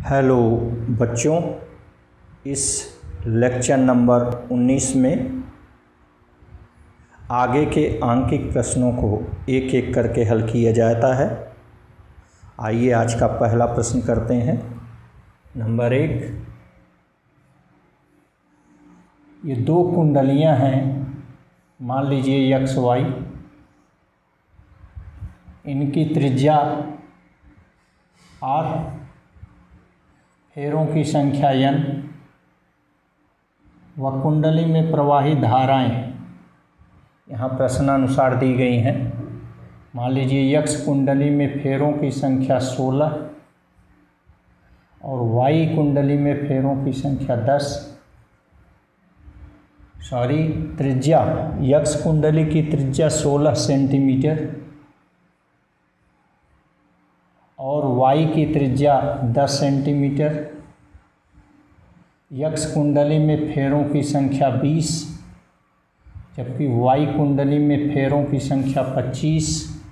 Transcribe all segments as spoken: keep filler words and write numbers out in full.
Hello बच्चों, इस lecture number उन्नीस में आगे के आंकिक प्रश्नों को एक एक करके हल किया जाता है। आइए आज का पहला प्रश्न करते हैं। नंबर एक, ये दो कुंडलियां हैं, मान लीजिए एक्स वाई। इनकी त्रिज्या आर, फेरों की संख्या एन व कुंडली में प्रवाहित धाराएं यहाँ प्रश्नानुसार दी गई हैं। मान लीजिए एक्स कुंडली में फेरों की संख्या सोलह और वाई कुंडली में फेरों की संख्या दस। सॉरी त्रिज्या, एक्स कुंडली की त्रिज्या सोलह सेंटीमीटर और वाई की त्रिज्या दस सेंटीमीटर। एक्स कुंडली में फेरों की संख्या बीस, जबकि वाई कुंडली में फेरों की संख्या पच्चीस।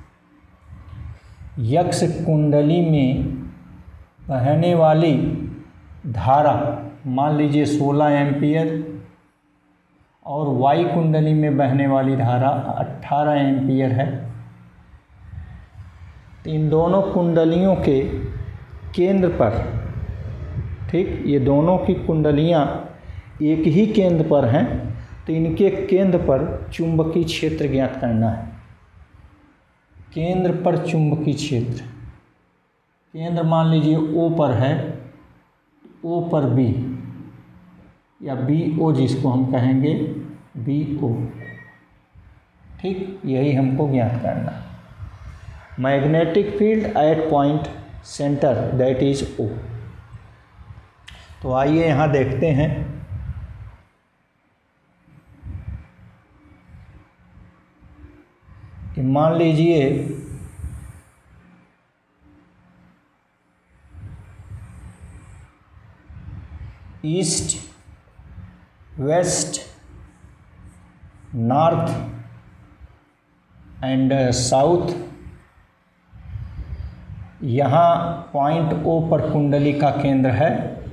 एक्स कुंडली में बहने वाली धारा मान लीजिए सोलह एम्पियर और वाई कुंडली में बहने वाली धारा अट्ठारह एम्पियर है। तो इन दोनों कुंडलियों के केंद्र पर, ठीक, ये दोनों की कुंडलियाँ एक ही केंद्र पर हैं, तो इनके केंद्र पर चुंबकीय क्षेत्र ज्ञात करना है। केंद्र पर चुंबकीय क्षेत्र, केंद्र मान लीजिए ओ पर है, ओ पर बी या बी ओ जिसको हम कहेंगे बी ओ, ठीक, यही हमको ज्ञात करना है। Magnetic field at point centre that is O. तो आइए यहाँ देखते हैं। कि मान लीजिए east, west, north and south, यहाँ पॉइंट ओ पर कुंडली का केंद्र है।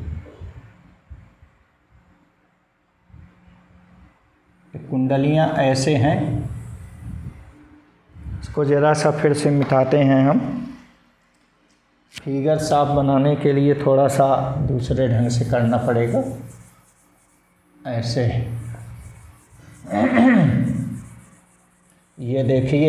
कुंडलियाँ ऐसे हैं। इसको ज़रा सा फिर से मिटाते हैं हम। फिगर साफ बनाने के लिए थोड़ा सा दूसरे ढंग से करना पड़ेगा। ऐसे ये देखिए,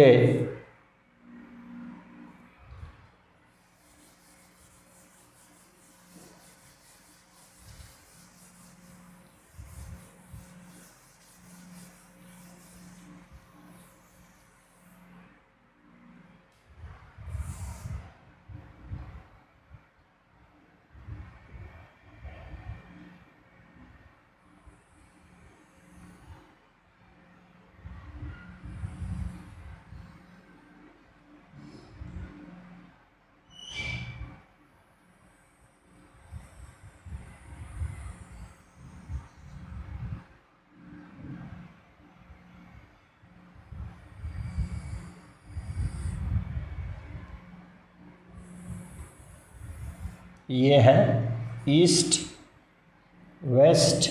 ये है ईस्ट, वेस्ट,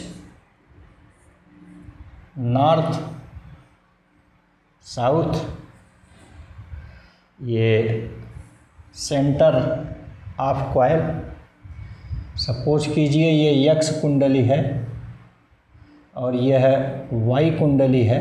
नॉर्थ, साउथ। ये सेंटर ऑफ कॉइल। सपोज कीजिए ये एक्स कुंडली है और यह है वाई कुंडली है।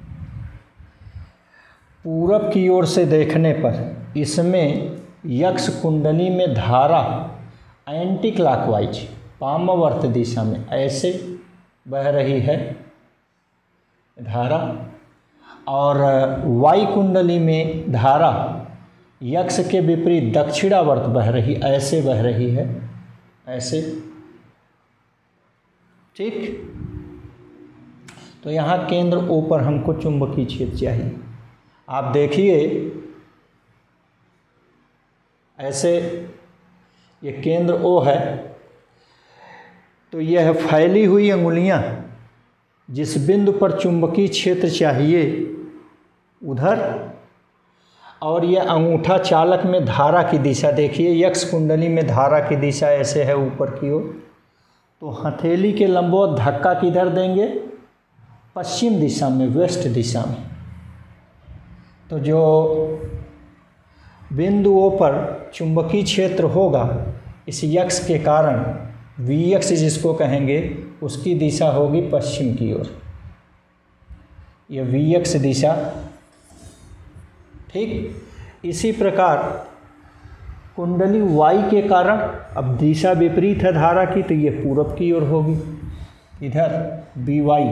पूरब की ओर से देखने पर इसमें एक्स कुंडली में धारा एंटी क्लॉकवाइज, वामावर्त दिशा में ऐसे बह रही है धारा, और वाई कुंडली में धारा एक्स के विपरीत दक्षिणावर्त बह रही, ऐसे बह रही है, ऐसे, ठीक। तो यहाँ केंद्र ओ पर हमको चुंबकीय क्षेत्र चाहिए। आप देखिए ऐसे, ये केंद्र ओ है, तो यह फैली हुई अंगुलियां जिस बिंदु पर चुंबकीय क्षेत्र चाहिए उधर और ये अंगूठा चालक में धारा की दिशा, देखिए यक्ष कुंडली में धारा की दिशा ऐसे है ऊपर की ओर, तो हथेली के लंबवत धक्का किधर देंगे, पश्चिम दिशा में, वेस्ट दिशा में। तो जो बिंदुओं पर चुंबकीय क्षेत्र होगा इस यक्ष के कारण, वी यक्ष जिसको कहेंगे, उसकी दिशा होगी पश्चिम की ओर, ये वी यक्ष दिशा। ठीक इसी प्रकार कुंडली वाई के कारण, अब दिशा विपरीत है धारा की, तो ये पूरब की ओर होगी, इधर बी वाई।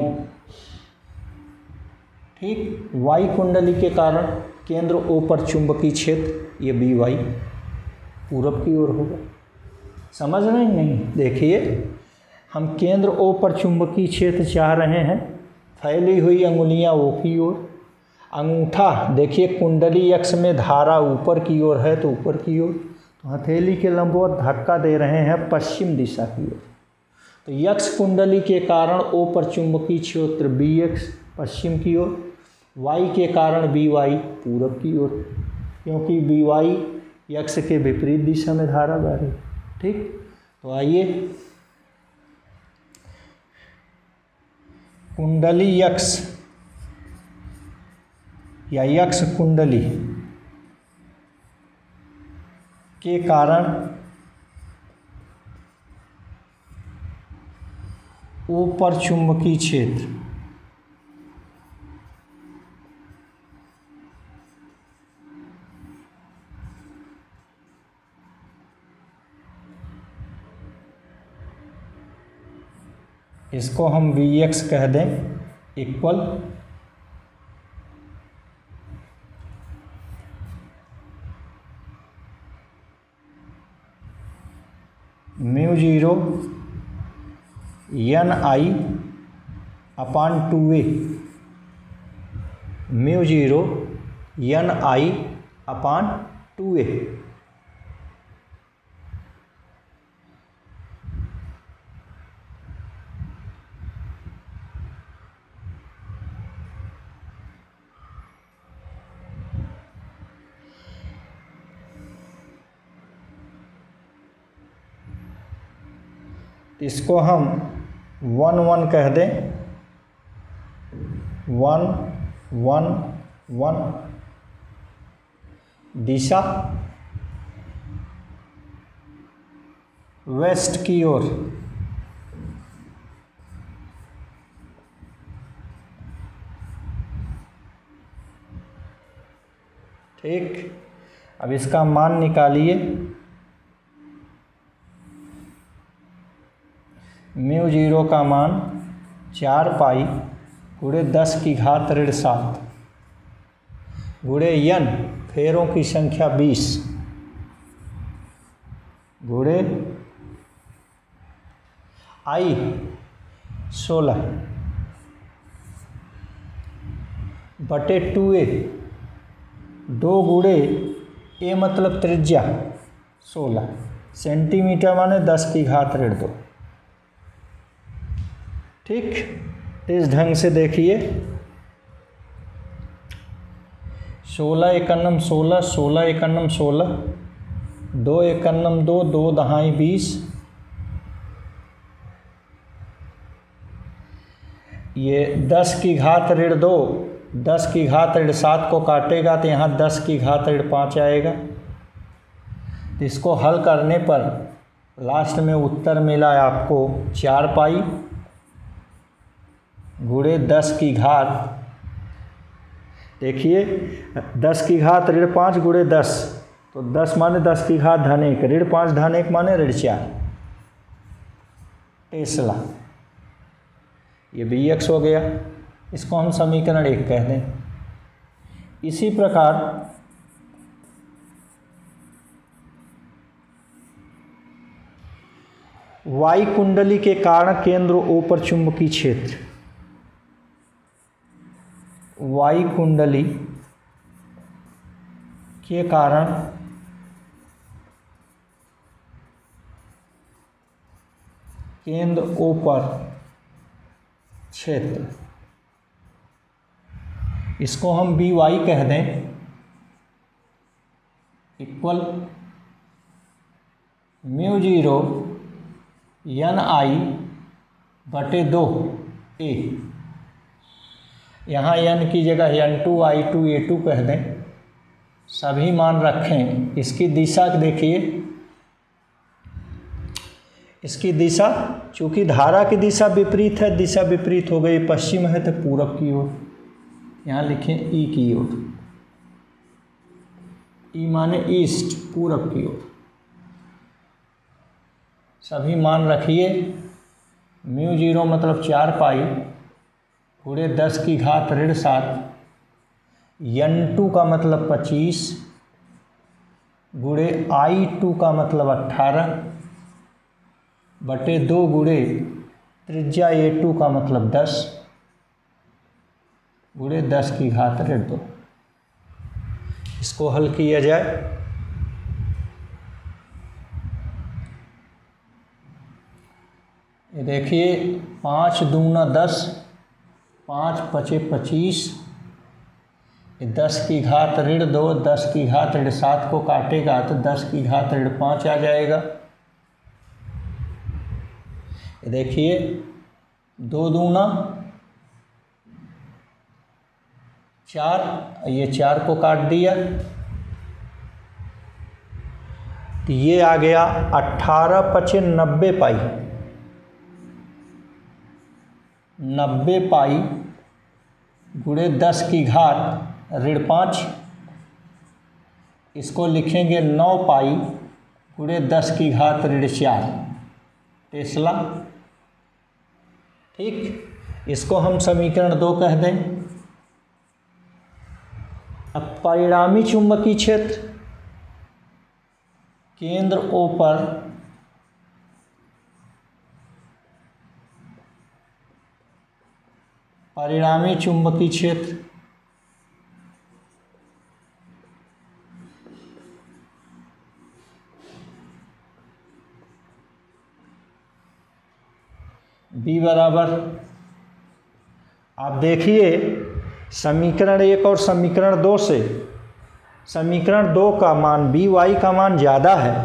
ठीक, वाई कुंडली के कारण केंद्र ओ पर चुंबकीय क्षेत्र, ये बी वाई पूरब की ओर होगा। समझ रहे हैं नहीं? देखिए हम केंद्र ओ पर चुंबकीय क्षेत्र चाह रहे हैं, फैली हुई अंगुलियां ओ की ओर, अंगूठा देखिए कुंडली यक्ष में धारा ऊपर की ओर है तो ऊपर की ओर, तो हथेली के लंबवत धक्का दे रहे हैं पश्चिम दिशा की ओर। तो यक्ष कुंडली के कारण ओ पर चुंबकीय क्षेत्र बी एक्स पश्चिम की ओर, वाई के कारण बी वाई पूरब की ओर, क्योंकि बी वाई यक्ष के विपरीत दिशा में धारा बह रही। ठीक, तो आइए कुंडली यक्ष या यक्ष कुंडली के कारण ऊपर चुंबकीय क्षेत्र इसको हम वी एक्स कह दें, equal mu zero N I upon two A, mu zero N I upon two A. इसको हम वन वन कह दें, वन वन वन। दिशा वेस्ट की ओर, ठीक। अब इसका मान निकालिए, म्यू जीरो का मान चार पाई गुणे दस की घात ऋण सात गुणे यन फेरों की संख्या बीस गुणे आई सोलह बटे टू ए, दो गुणे ए मतलब त्रिज्या सोलह सेंटीमीटर माने दस की घात ऋण दो। ठीक, इस ढंग से देखिए, सोलह एकन्नम सोलह, सोलह एकन्नम सोलह, दो एकन्नम दो, दो दहाई बीस, ये दस की घात ऋण दो, दस की घात ऋण सात को काटेगा तो यहाँ दस की घात ऋण पाँच आएगा। तो इसको हल करने पर लास्ट में उत्तर मिला आपको चार पाई गुणे दस की घात, देखिए दस की घात ऋण पाँच गुणे दस, तो दस माने दस की घात धन एक, ऋण पाँच धन एक माने ऋण चार, टेस्ला। ये बी एक्स हो गया, इसको हम समीकरण एक कह दें। इसी प्रकार वाई कुंडली के कारण केंद्र ओ पर चुंबकीय क्षेत्र, वाई कुंडली के कारण केंद्र ओ पर क्षेत्र, इसको हम बी वाई कह दें। Equal mu zero N I बटे दो ए। यहाँ एन की जगह N two I two A two कह दें, सभी मान रखें। इसकी दिशा देखिए, इसकी दिशा, चूँकि धारा की दिशा विपरीत है, दिशा विपरीत हो गई, पश्चिम है तो पूरब की ओर, यहाँ लिखें ई की ओर, ई माने ईस्ट, पूरब की ओर। सभी मान रखिए। म्यू जीरो मतलब चार पाई पूरे दस की घात ऋण सात, एन टू का मतलब पच्चीस गुणे आई टू का मतलब अट्ठारह बटे दो गुणे त्रिज्या ए टू का मतलब दस गुणे दस की घात ऋण दो। इसको हल किया जाए। ये देखिए, पाँच दूना दस, पाँच पचे पच्चीस, दस की घात ऋण दो, दस की घात ऋण सात को काटेगा तो दस की घात ऋण पाँच आ जाएगा। देखिए, दो दूना चार, ये चार को काट दिया तो ये आ गया अट्ठारह पचे नब्बे पाई, नब्बे पाई गुणे दस की घात ऋण पाँच, इसको लिखेंगे नौ पाई गुणे दस की घात ऋण चार टेस्ला। ठीक, इसको हम समीकरण दो कह दें। अब परिणामी चुंबकीय क्षेत्र केंद्र O पर परिणामी चुंबकीय क्षेत्र B बराबर, आप देखिए समीकरण एक और समीकरण दो से, समीकरण दो का मान बी वाई का मान ज़्यादा है,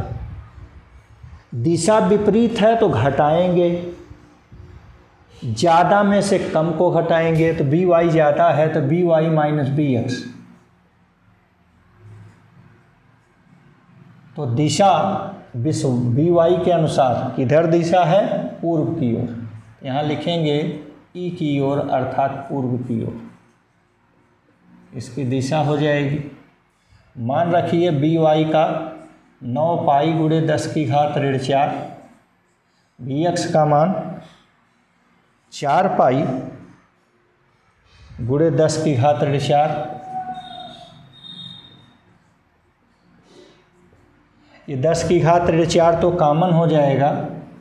दिशा विपरीत है तो घटाएंगे, ज़्यादा में से कम को घटाएंगे तो बी वाई ज़्यादा है तो B Y minus B X, तो दिशा विश्व बी वाई के अनुसार किधर दिशा है, पूर्व की ओर। यहाँ लिखेंगे ई की ओर अर्थात पूर्व की ओर, इसकी दिशा हो जाएगी। मान रखिए बी वाई का नौ पाई गुणे दस की घात ऋण चार, बी एक्स का मान चार पाई गुणे दस की घात ऋण चार, ये दस की घात ऋण चार तो कॉमन हो जाएगा,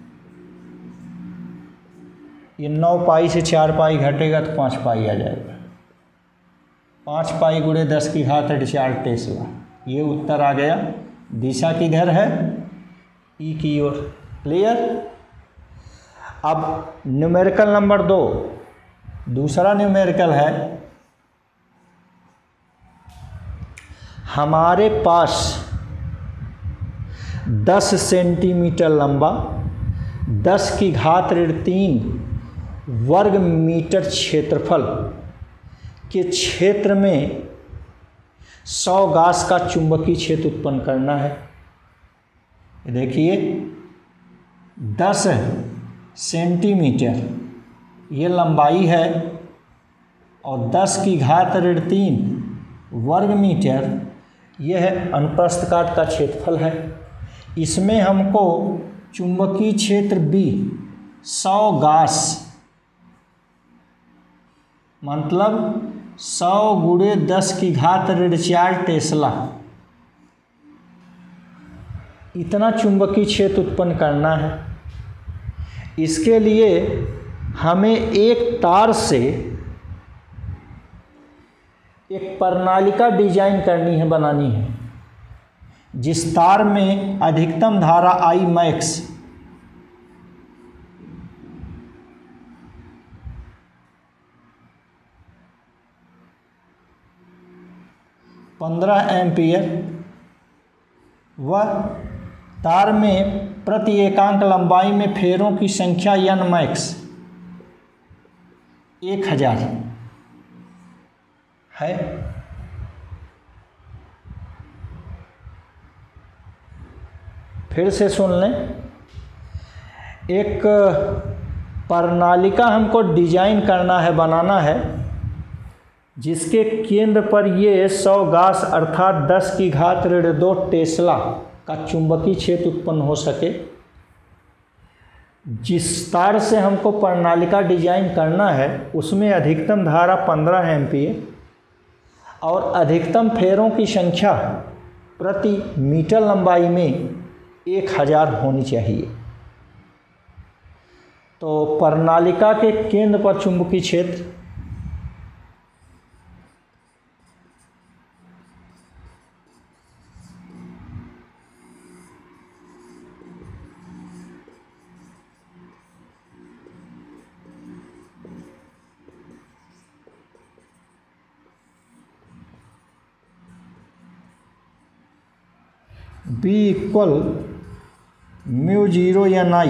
ये नौ पाई से चार पाई घटेगा तो पाँच पाई आ जाएगा, पाँच पाई गुणे दस की घात ऋण चार टेस्ला। ये उत्तर आ गया। दिशा किधर है, ई की ओर। क्लियर। अब न्यूमेरिकल नंबर दो, दूसरा न्यूमेरिकल है, हमारे पास दस सेंटीमीटर लंबा, दस की घात ऋण तीन वर्ग मीटर क्षेत्रफल के क्षेत्र में सौ गास का चुंबकीय क्षेत्र उत्पन्न करना है। देखिए दस सेंटीमीटर ये लंबाई है और दस की घात ऋण तीन वर्ग मीटर यह है अनुप्रस्थ काट का क्षेत्रफल है। इसमें हमको चुंबकीय क्षेत्र B सौ गास मतलब सौ गुणे दस की घात ऋण चार टेस्ला, इतना चुंबकीय क्षेत्र उत्पन्न करना है। इसके लिए हमें एक तार से एक प्रणालिका डिजाइन करनी है, बनानी है, जिस तार में अधिकतम धारा आई मैक्स पंद्रह एम्पियर वह तार में प्रति एकांक लंबाई में फेरों की संख्या एन मैक्स एक हजार है। फिर से सुन लें, एक प्रणालिका हमको डिजाइन करना है, बनाना है, जिसके केंद्र पर ये सौ गास अर्थात दस की घात ऋण दो टेस्ला का चुंबकीय क्षेत्र उत्पन्न हो सके। जिस तार से हमको प्रणालिका डिजाइन करना है उसमें अधिकतम धारा पंद्रह एम्पीयर और अधिकतम फेरों की संख्या प्रति मीटर लंबाई में एक हजार होनी चाहिए। तो प्रणालिका के केंद्र पर चुंबकीय क्षेत्र B equal mu zero N I.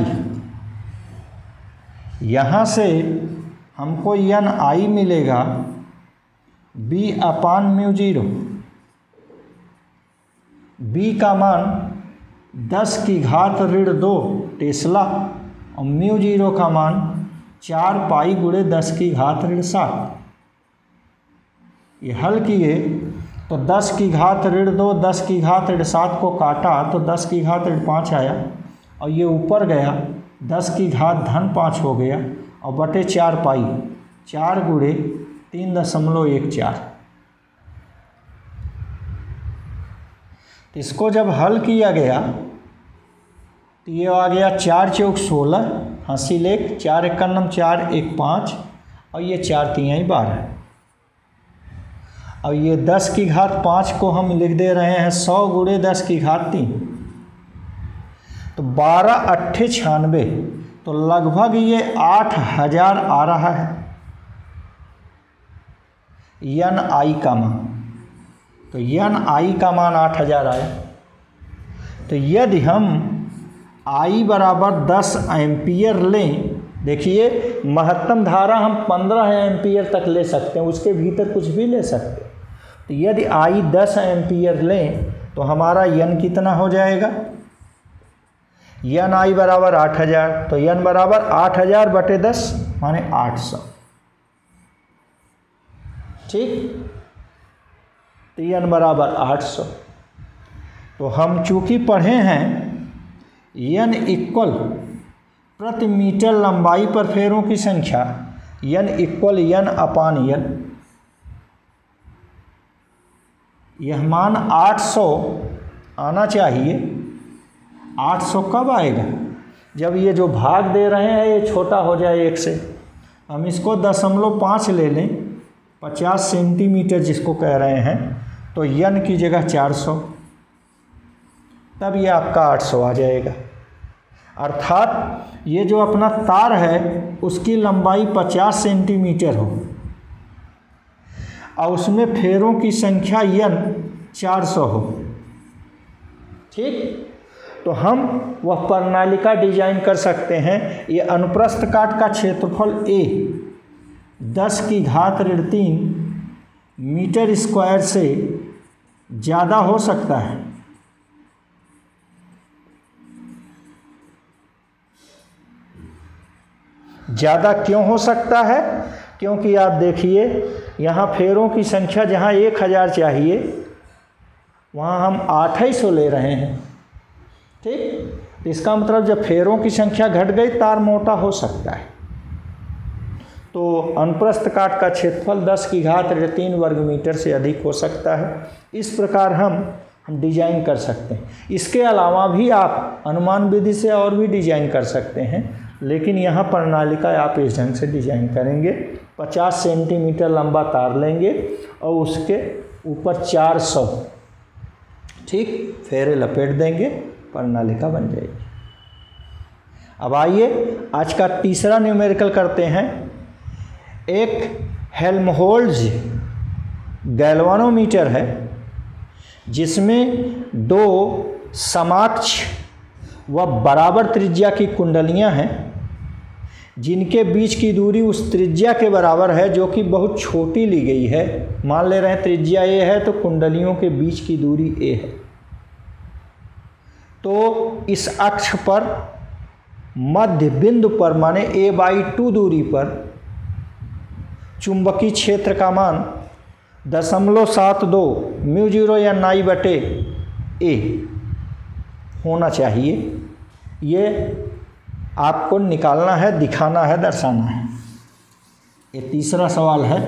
यहाँ से हमको एन आई मिलेगा B upon mu zero. B का मान दस की घात ऋण दो टेस्ला और म्यू जीरो का मान चार पाई गुणे दस की घात ऋण सात। ये हल किए तो दस की घात ऋण दो दस की घात ऋण सात को काटा तो दस की घात ऋण पाँच आया और ये ऊपर गया दस की घात धन पाँच हो गया और बटे चार पाई चार गुणे तीन दशमलव एक चार। तो इसको जब हल किया गया तो ये आ गया चार चौक सोलह, हासिल एक, चार इक्यानम चार एक पाँच और ये चार तिहाई बारह। और ये दस की घात पाँच को हम लिख दे रहे हैं सौ गुणे दस की घात तीन, तो बारह अट्ठे छियानवे, तो लगभग ये आठ हजार आ रहा है एन आई का मान। तो एन आई का मान आठ हजार आया। तो यदि हम आई बराबर दस एम्पियर लें, देखिए महत्तम धारा हम पंद्रह एम्पियर तक ले सकते हैं, उसके भीतर कुछ भी ले सकते हैं। तो यदि आई दस एम्पियर लें तो हमारा एन कितना हो जाएगा, एन आई बराबर आठ हजार। तो एन बराबर आठ हजार बटे दस माने आठ सौ। ठीक, तो एन बराबर आठ सौ। तो हम चूंकि पढ़े हैं एन इक्वल प्रति मीटर लंबाई पर फेरों की संख्या, N equal N upon N. यह मान आठ सौ आना चाहिए। आठ सौ कब आएगा, जब ये जो भाग दे रहे हैं ये छोटा हो जाए एक से। हम इसको दशमलव पाँच ले लें, पचास सेंटीमीटर जिसको कह रहे हैं, तो एन की जगह चार सौ, तब ये आपका आठ सौ आ जाएगा। अर्थात ये जो अपना तार है उसकी लंबाई पचास सेंटीमीटर हो और उसमें फेरों की संख्या एन चार सौ हो। ठीक, तो हम वह प्रणालिका डिजाइन कर सकते हैं। ये अनुप्रस्थ काट का क्षेत्रफल ए दस की घात ऋण तीन मीटर स्क्वायर से ज़्यादा हो सकता है। ज़्यादा क्यों हो सकता है, क्योंकि आप देखिए यहाँ फेरों की संख्या जहाँ एक हज़ार चाहिए वहाँ हम आठ ही सौ ले रहे हैं। ठीक, इसका मतलब जब फेरों की संख्या घट गई तार मोटा हो सकता है। तो अनुप्रस्थ काट का क्षेत्रफल दस की घात ऋण तीन वर्ग मीटर से अधिक हो सकता है। इस प्रकार हम हम डिजाइन कर सकते हैं। इसके अलावा भी आप अनुमान विधि से और भी डिजाइन कर सकते हैं, लेकिन यहाँ प्रणालिका आप इस ढंग से डिजाइन करेंगे। पचास सेंटीमीटर लंबा तार लेंगे और उसके ऊपर चार सौ ठीक फेरे लपेट देंगे, प्रणालिका बन जाएगी। अब आइए आज का तीसरा न्यूमेरिकल करते हैं। एक हेल्महोल्ट्ज़ गैल्वानोमीटर है जिसमें दो समाक्ष व बराबर त्रिज्या की कुंडलियां हैं जिनके बीच की दूरी उस त्रिज्या के बराबर है जो कि बहुत छोटी ली गई है। मान ले रहे हैं त्रिज्या ए है तो कुंडलियों के बीच की दूरी ए है। तो इस अक्ष पर मध्य बिंदु पर माने ए बाई टू दूरी पर चुंबकीय क्षेत्र का मान दशमलव सात दो म्यू जीरो या नाई बटे ए होना चाहिए। ये आपको निकालना है, दिखाना है, दर्शाना है। ये तीसरा सवाल है।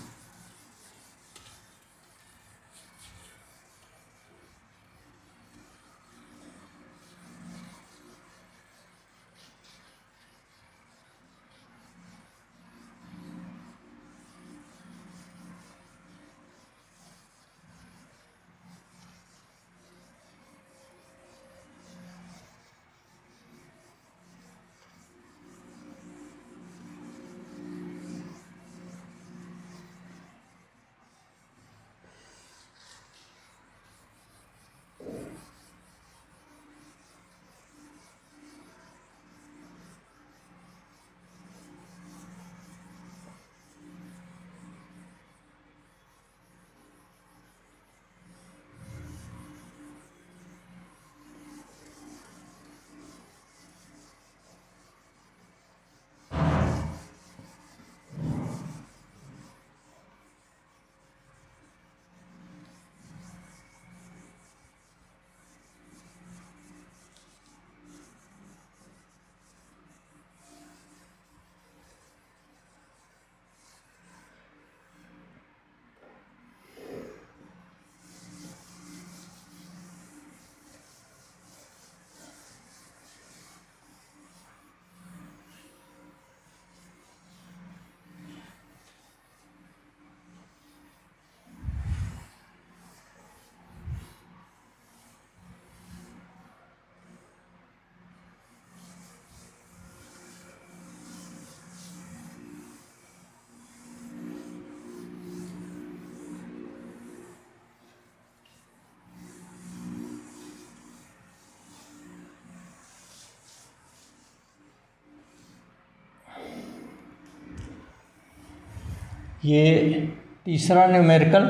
ये तीसरा न्यूमेरिकल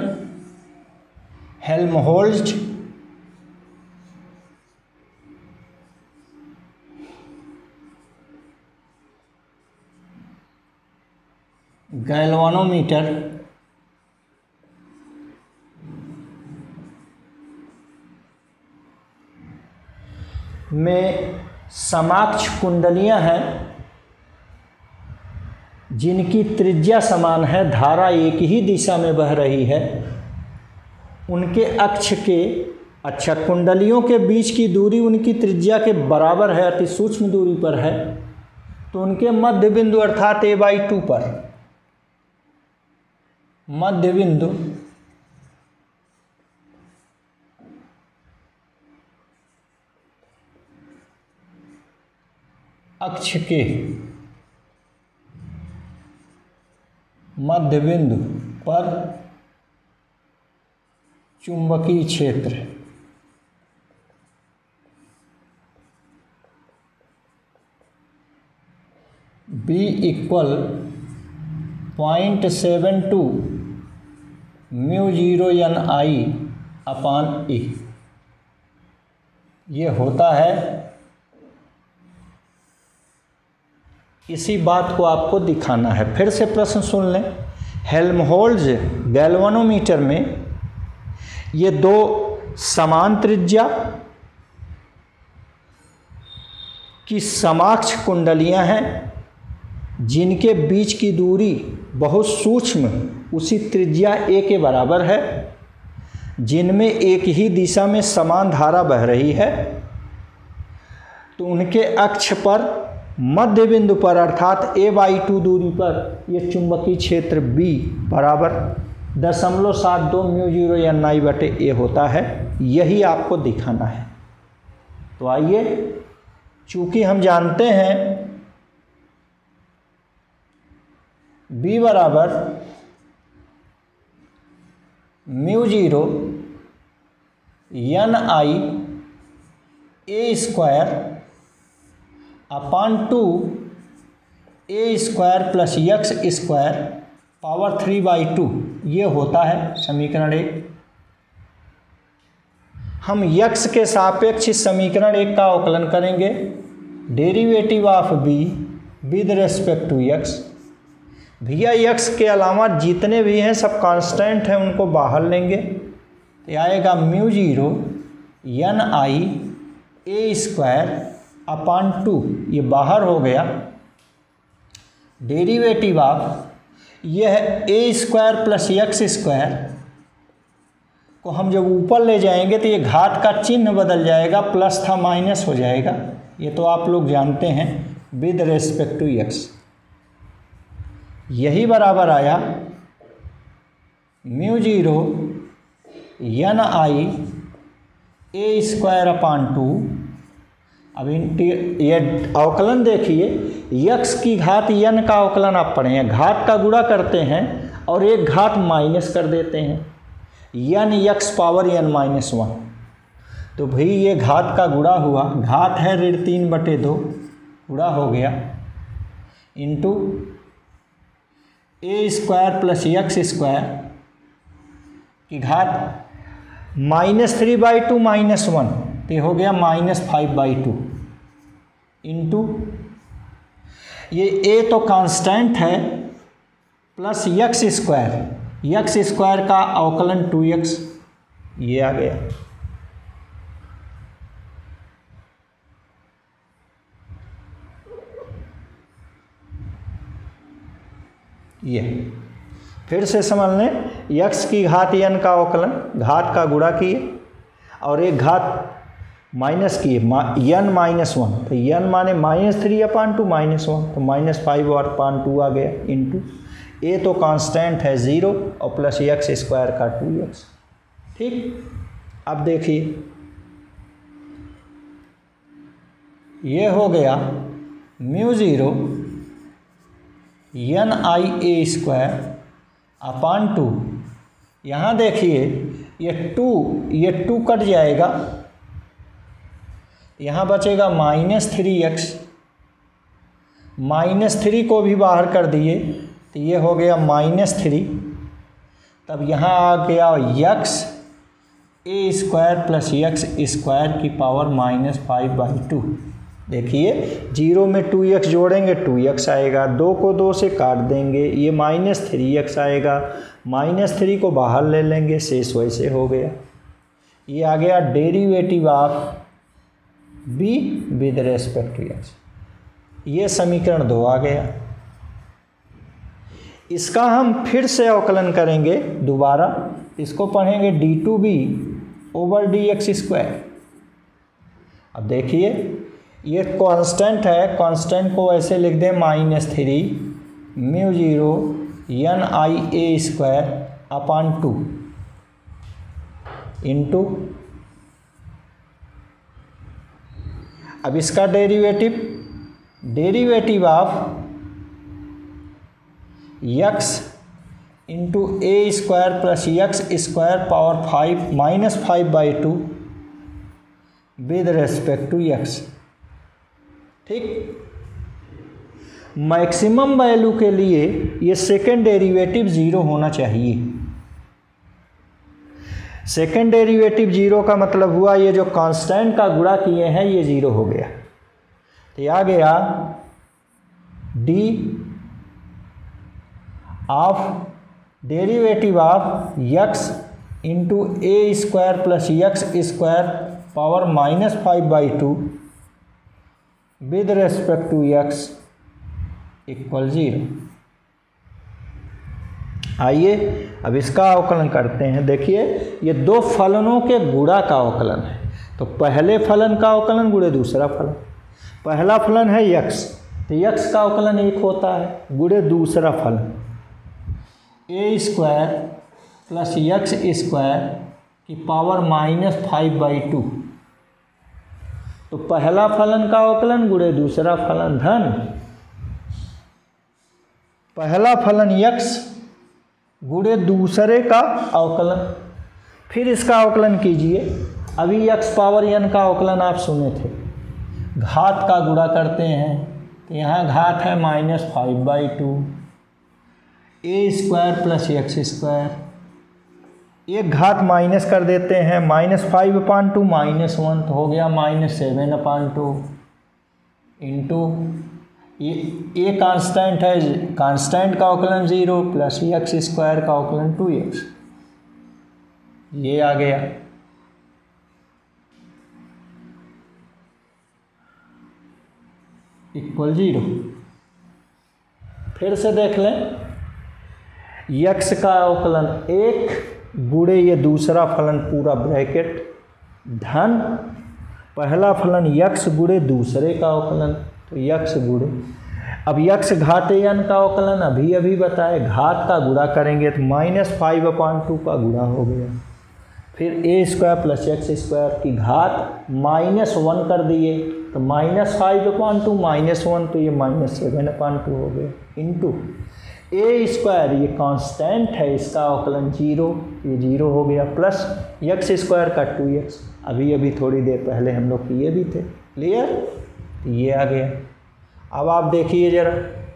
हेल्महोल्ट्ज़ गैल्वानोमीटर में समाक्ष कुंडलियां हैं जिनकी त्रिज्या समान है, धारा एक ही दिशा में बह रही है। उनके अक्ष के अच्छा कुंडलियों के बीच की दूरी उनकी त्रिज्या के बराबर है, अति सूक्ष्म दूरी पर है। तो उनके मध्य बिंदु अर्थात ए बाई टू पर मध्य बिंदु अक्ष के मध्य बिंदु पर चुंबकीय क्षेत्र B equal point seven two mu zero N I upon A, ये होता है। इसी बात को आपको दिखाना है। फिर से प्रश्न सुन लें। हेल्महोल्ट्ज़ गैल्वानोमीटर में ये दो समान त्रिज्या की समाक्ष कुंडलियां हैं जिनके बीच की दूरी बहुत सूक्ष्म उसी त्रिज्या ए के बराबर है, जिनमें एक ही दिशा में समान धारा बह रही है। तो उनके अक्ष पर मध्य बिंदु पर अर्थात ए बाई टू दूरी पर ये चुंबकीय क्षेत्र B बराबर दशमलव सात दो म्यू जीरो एन आई बटे ए होता है। यही आपको दिखाना है। तो आइए, चूंकि हम जानते हैं B बराबर mu zero N I A square upon two A square plus X square power three by two, ये होता है समीकरण एक। हम यक्स के सापेक्ष इस समीकरण एक का अवकलन करेंगे। Derivative of B with respect to X. भैया यक्स के अलावा जितने भी हैं सब कांस्टेंट हैं, उनको बाहर लेंगे तो आएगा mu zero N I A square upon two, ये बाहर हो गया। डेरिवेटिव ऑफ यह A square plus X square को हम जब ऊपर ले जाएंगे तो ये घात का चिन्ह बदल जाएगा, प्लस था माइनस हो जाएगा, ये तो आप लोग जानते हैं, विद रेस्पेक्ट टू यक्स। यही बराबर आया mu zero N I A square upon two. अब ये अवकलन देखिए, यक्स की घात एन का अवकलन आप पढ़े हैं, घात का गुणा करते हैं और एक घात माइनस कर देते हैं, N X power N minus one. तो भाई ये घात का गुणा हुआ, घात है ऋण तीन बटे दो, गुणा हो गया, into A square plus X square की घात minus three by two minus one, तो हो गया minus five by two, into ये ए तो कांस्टेंट है plus X square, X square का अवकलन टू यक्स, ये आ गया। ये फिर से समझ लें, यक्स की घात एन का अवकलन, घात का गुणा किए और एक घात माइनस किए, एन माइनस वन, तो एन माने minus three upon two minus one, तो माइनस फाइव और अपान टू आ गया, इंटू ए तो कांस्टेंट है ज़ीरो और प्लस यक्स स्क्वायर का टू यक्स। ठीक, अब देखिए ये हो गया mu zero N I A square upon two, यहाँ देखिए ये टू ये टू कट जाएगा, यहाँ बचेगा minus three X, minus three को भी बाहर कर दिए तो ये हो गया माइनस थ्री, तब यहाँ आ गया X A square plus X square की power minus five by two. देखिए जीरो में टू एक्स जोड़ेंगे टू एक्स आएगा, दो को दो से काट देंगे, ये माइनस थ्री एक्स आएगा, माइनस थ्री को बाहर ले लेंगे, शेष वैसे हो गया। ये आ गया derivative of B with respect to X, ये समीकरण दो आ गया। इसका हम फिर से अवकलन करेंगे दोबारा, इसको पढ़ेंगे D two B over D X square. अब देखिए ये कांस्टेंट है, कांस्टेंट को ऐसे लिख दें minus three mu zero N I A square upon two, into अब इसका derivative, derivative of X into A square plus X square power five minus five by two with respect to X. ठीक, maximum value के लिए ये second derivative zero होना चाहिए। Second derivative zero का मतलब हुआ ये जो कांस्टेंट का गुणा किए हैं ये ज़ीरो हो गया, तो आ गया D of derivative of X into A square plus X square power minus five by two with respect to X equal zero. आइए अब इसका अवकलन करते हैं। देखिए ये दो फलनों के गुणा का अवकलन है, तो पहले फलन का अवकलन गुणे दूसरा फलन। पहला फलन है यक्स, तो यक्स का अवकलन एक होता है गुणे दूसरा फलन A square plus X square की power minus five by two. तो पहला फलन का अवकलन गुणे दूसरा फलन धन पहला फलन यक्स गुणे दूसरे का अवकलन। फिर इसका अवकलन कीजिए, अभी एक्स पावर एन का अवकलन आप सुने थे, घात का गुणा करते हैं तो यहाँ घात है minus five by two A square plus X square, एक घात माइनस कर देते हैं, minus five upon two minus one तो हो गया minus seven upon two into ये ए कांस्टेंट है, कांस्टेंट का अवकलन ज़ीरो प्लस एक्स स्क्वायर का अवकलन टू एक्स, ये आ गया। Equal zero. फिर से देख लें, यक्स का अवकलन एक गुणे ये दूसरा फलन पूरा ब्रैकेट धन पहला फलन यक्स गुणे दूसरे का अवकलन, तो यक्स गुणे, अब यक्स घाते एन का अवकलन अभी अभी बताए, घात का गुणा करेंगे तो माइनस फाइव अपान टू का गुणा हो गया, फिर A square plus X square की घात माइनस वन कर दिए तो minus five upon two minus one तो ये माइनस सेवन अपान टू हो गया इंटू ए स्क्वायर, ये कांस्टेंट है इसका अवकलन जीरो, ये जीरो हो गया प्लस एक्स स्क्वायर का टू एक्स, अभी अभी थोड़ी देर पहले हम लोग किए भी थे, क्लियर, ये आ गया। अब आप देखिए जरा,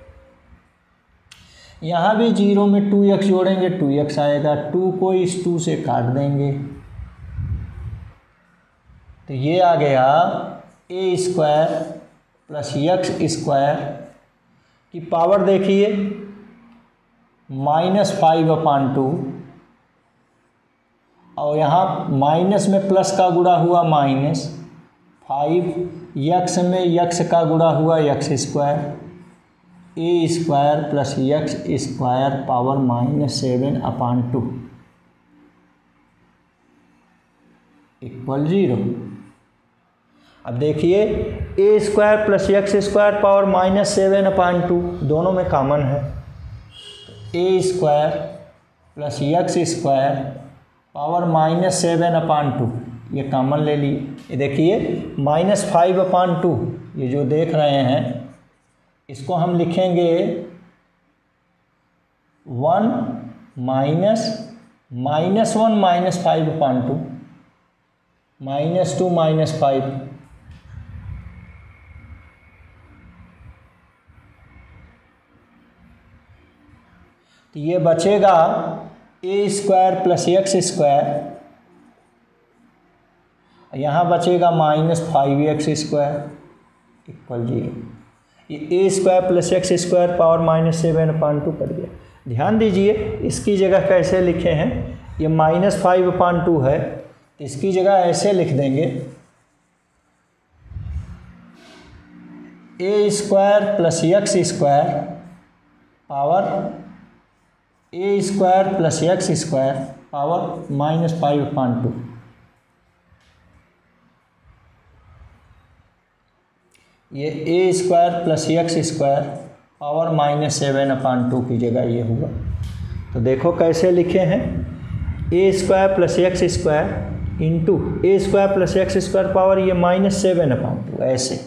यहाँ भी जीरो में टू एक्स जोड़ेंगे टू एक्स आएगा, टू को इस टू से काट देंगे तो ये आ गया A square plus X square की पावर देखिए माइनस फाइव अपान टू, और यहाँ माइनस में प्लस का गुणा हुआ माइनस फाइव, यक्स में यक्स का गुणा हुआ X square, A square plus X square power minus seven upon two equal zero. अब देखिए A square plus X square power minus seven upon two दोनों में कॉमन है, A square plus X square power minus seven upon two ये common ले लिए, ये देखिए माइनस फाइव अपान टू ये जो देख रहे हैं इसको हम लिखेंगे one minus minus one minus five upon two minus two minus five, तो ये बचेगा A square plus X square, यहाँ बचेगा minus five X square equal zero, ये A square plus X square power minus seven upon two पड़ गया। ध्यान दीजिए इसकी जगह कैसे लिखे हैं, ये माइनस फाइव अपान टू है तो इसकी जगह ऐसे लिख देंगे A square plus X square power A square plus X square power minus five upon two, ये A square plus X square power minus seven upon two की जगह ये हुआ। तो देखो कैसे लिखे हैं, A square plus X square into A square plus X square power ये माइनस सेवन अपान टू, ऐसे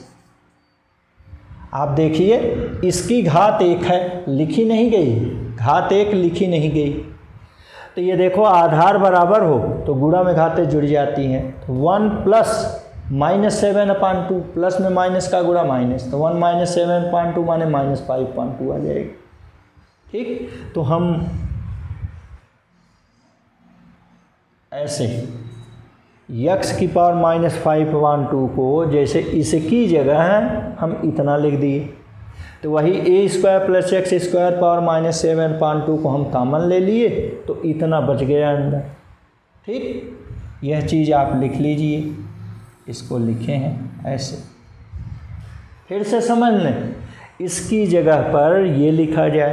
आप देखिए इसकी घात एक है लिखी नहीं गई, घात एक लिखी नहीं गई, तो ये देखो आधार बराबर हो तो गुणा में घातें जुड़ जाती हैं, तो one plus minus seven upon two plus में माइनस का गुणा माइनस, तो one minus seven upon two माने माइनस फाइव अपान टू आ जाएगा। ठीक, तो हम ऐसे यक्स की power minus five upon two को जैसे इसकी जगह हम इतना लिख दिए, तो वही A square plus X square power minus seven upon two को हम कॉमन ले लिए तो इतना बच गया अंदर। ठीक, यह चीज़ आप लिख लीजिए, इसको लिखे हैं ऐसे। फिर से समझ लें, इसकी जगह पर ये लिखा जाए,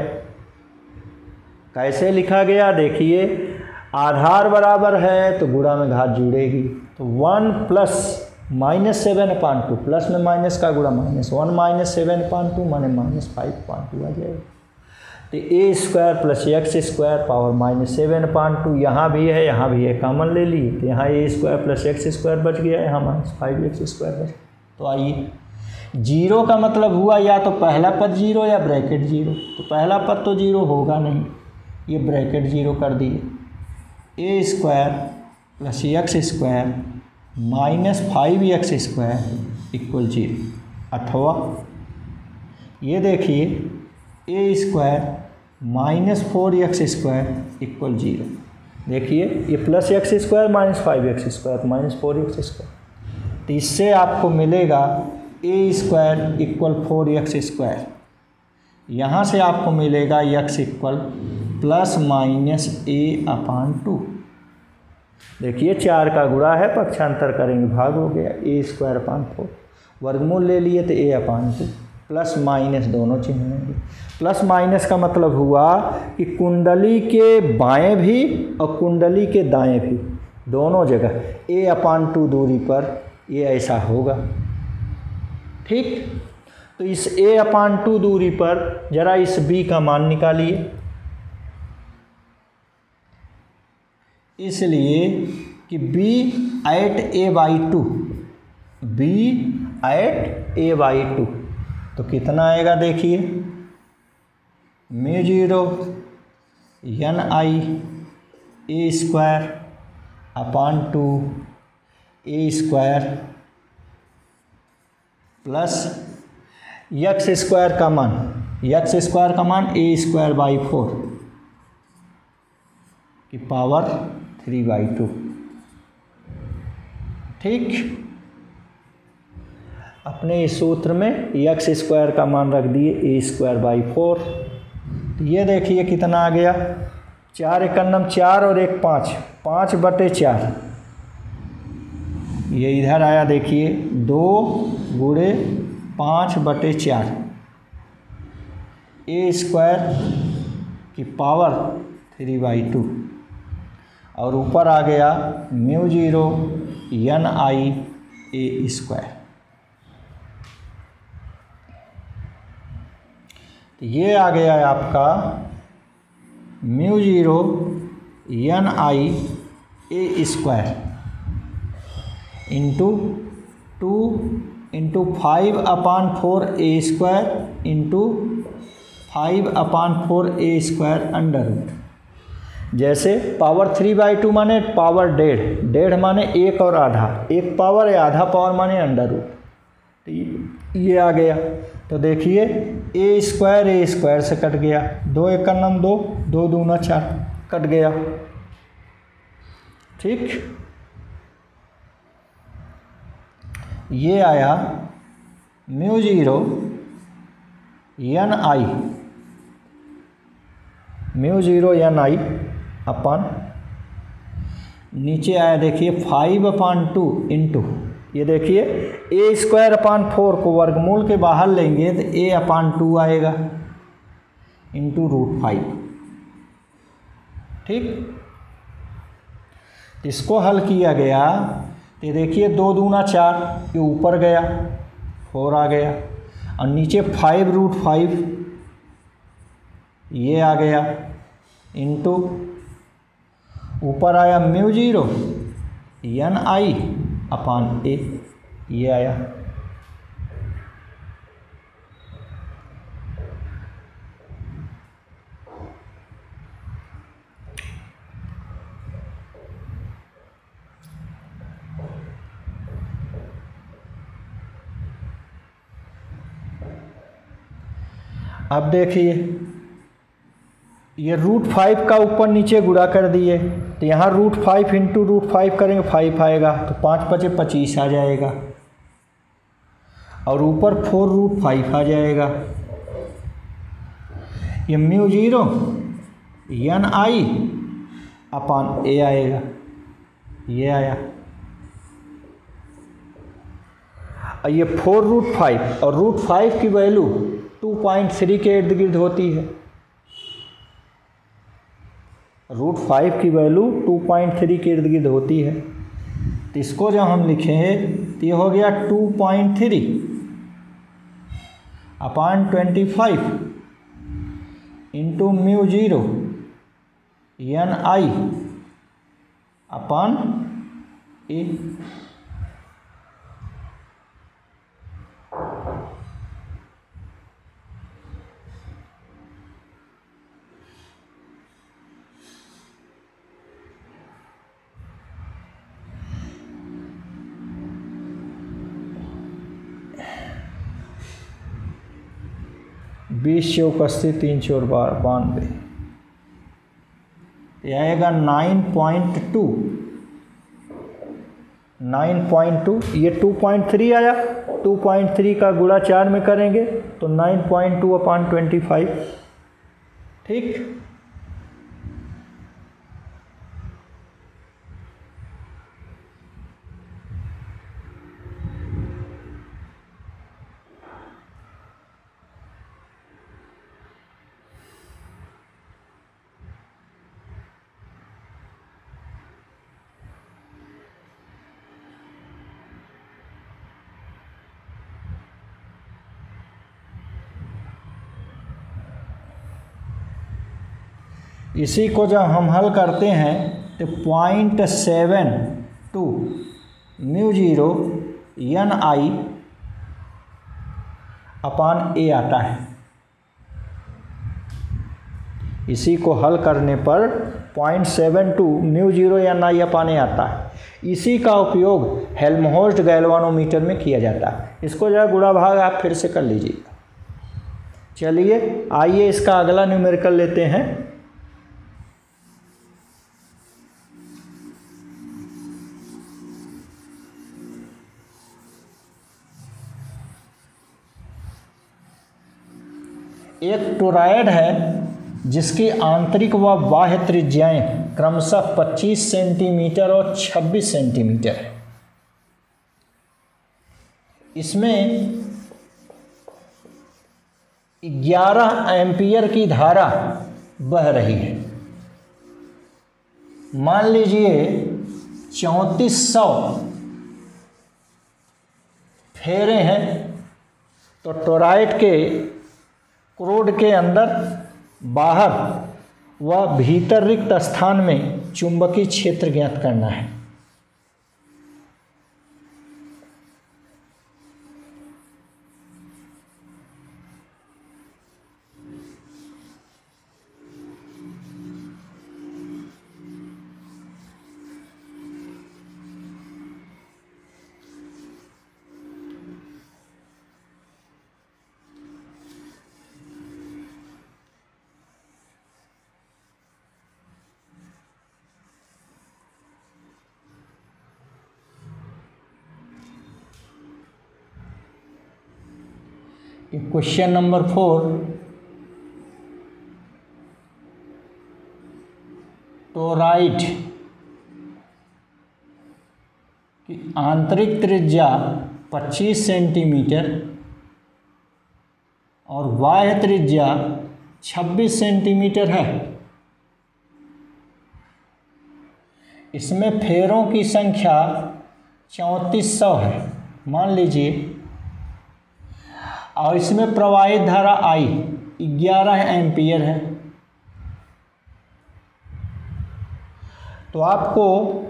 कैसे लिखा गया देखिए, आधार बराबर है तो गुणा में घात जुड़ेगी, तो one plus minus seven upon two plus में माइनस का गुणा minus, one minus seven upon two माने माइनस फाइव अपान टू आ जाएगा। तो A square plus X square power minus seven upon two यहाँ भी है यहाँ भी है, कॉमन ले लिए, तो यहाँ A square plus X square बच गया, यहाँ माइनस फाइव एक्स स्क्वायर बच। तो आइए, जीरो का मतलब हुआ या तो पहला पद जीरो या ब्रैकेट जीरो, तो पहला पद तो जीरो होगा नहीं, ये ब्रैकेट जीरो कर दिए, A square plus X square minus five X square equal zero, अथवा ये देखिए A square minus four X square equal zero. देखिए ये plus X square minus five X square तो माइनस फोर एक्स स्क्वायर, तो इससे आपको मिलेगा A square equal four X square. यहाँ से आपको मिलेगा X equal plus minus A upon two. देखिए चार का गुणा है, पक्षांतर करेंगे भाग हो गया, ए स्क्वायर अपान फोर, वर्गमूल ले लिए तो A upon two, plus minus दोनों चिन्ह लेंगे। प्लस माइनस का मतलब हुआ कि कुंडली के बाएं भी और कुंडली के दाएं भी दोनों जगह ए अपान टू दूरी पर ये ऐसा होगा। ठीक, तो इस ए अपान टू दूरी पर जरा इस बी का मान निकालिए। इसलिए कि B at A by two, B at A by two तो कितना आएगा देखिए, mu zero N I A square upon two A square plus X square का मान, यक्स स्क्वायर का मान ए स्क्वायर बाई फोर की पावर थ्री बाई टू। ठीक, अपने इस सूत्र में यक्स स्क्वायर का मान रख दिए ए स्क्वायर बाई फोर। तो ये देखिए कितना आ गया, चार इक्यानम चार और एक पाँच, पाँच बटे चार, ये इधर आया देखिए दो गुणे पाँच बटे चार ए स्क्वायर की पावर थ्री बाई टू, और ऊपर आ गया mu zero N I A square. तो ये आ गया है आपका mu zero N I A square into two into five upon four A square into five upon four A square under root. जैसे पावर थ्री बाई टू माने power डेढ़, डेढ़ माने एक और आधा, एक पावर है, आधा पावर माने अंडर रूट। तो ये आ गया, तो देखिए ए स्क्वायर ए स्क्वायर से कट गया, दो एक का नाम दो, दो दूना चार, कट गया। ठीक, ये आया mu zero N I, mu zero N I upon, नीचे आया देखिए फाइव अपान टू इंटू, ये देखिए ए स्क्वायर अपान फोर को वर्गमूल के बाहर लेंगे तो ए अपान टू आएगा इंटू रूट फाइव। ठीक, इसको हल किया गया तो देखिए दो दूना चार, ये ऊपर गया फोर आ गया, और नीचे फाइव रूट फाइव ये आ गया इंटू ऊपर आया mu zero N I upon A, ये आया। अब देखिए ये रूट फाइव का ऊपर नीचे गुणा कर दिए, तो यहाँ root five into root five करेंगे, फाइव आएगा तो पाँच पचे पच्चीस आ जाएगा, और ऊपर फोर रूट फाइव आ जाएगा। ये mu zero N I upon A आएगा, ये आया। और ये फोर रूट फाइव, और रूट फाइव की वैल्यू टू पॉइंट थ्री के इर्द गिर्द होती है, रूट फाइव की वैल्यू टू पॉइंट थ्री के इर्द गिर्द होती है। तो इसको जब हम लिखें तो ये हो गया two point three upon twenty five into mu zero N I upon A. बीस चौक अस्सी, तीन चौर बार बानवे, यह आएगा nine point two, nine point two, ये टू पॉइंट थ्री आया, टू पॉइंट थ्री का गुणा चार में करेंगे तो nine point two upon twenty five. ठीक, इसी को जब हम हल करते हैं तो point seven two mu zero N I upon A आता है। इसी को हल करने पर point seven two mu zero N I upon A आता है। इसी का उपयोग हेल्महोल्ट्ज गैल्वानोमीटर में किया जाता है। इसको जो है गुणा भाग आप फिर से कर लीजिएगा। चलिए आइए इसका अगला न्यूमेरिकल लेते हैं। एक टोरॉयड है जिसकी आंतरिक व बाह्य त्रिज्याएं क्रमशः पच्चीस सेंटीमीटर और छब्बीस सेंटीमीटर है। इसमें ग्यारह एम्पियर की धारा बह रही है। मान लीजिए चौंतीस सौ फेरे हैं तो टोरॉयड के क्रोड के अंदर, बाहर व भीतर रिक्त स्थान में चुंबकीय क्षेत्र ज्ञात करना है। क्वेश्चन नंबर फोर, टोरॉयड की आंतरिक त्रिज्या पच्चीस सेंटीमीटर और बाह्य त्रिज्या छब्बीस सेंटीमीटर है। इसमें फेरों की संख्या चौंतीस सौ है मान लीजिए, और इसमें प्रवाहित धारा आई ग्यारह एम्पियर है। तो आपको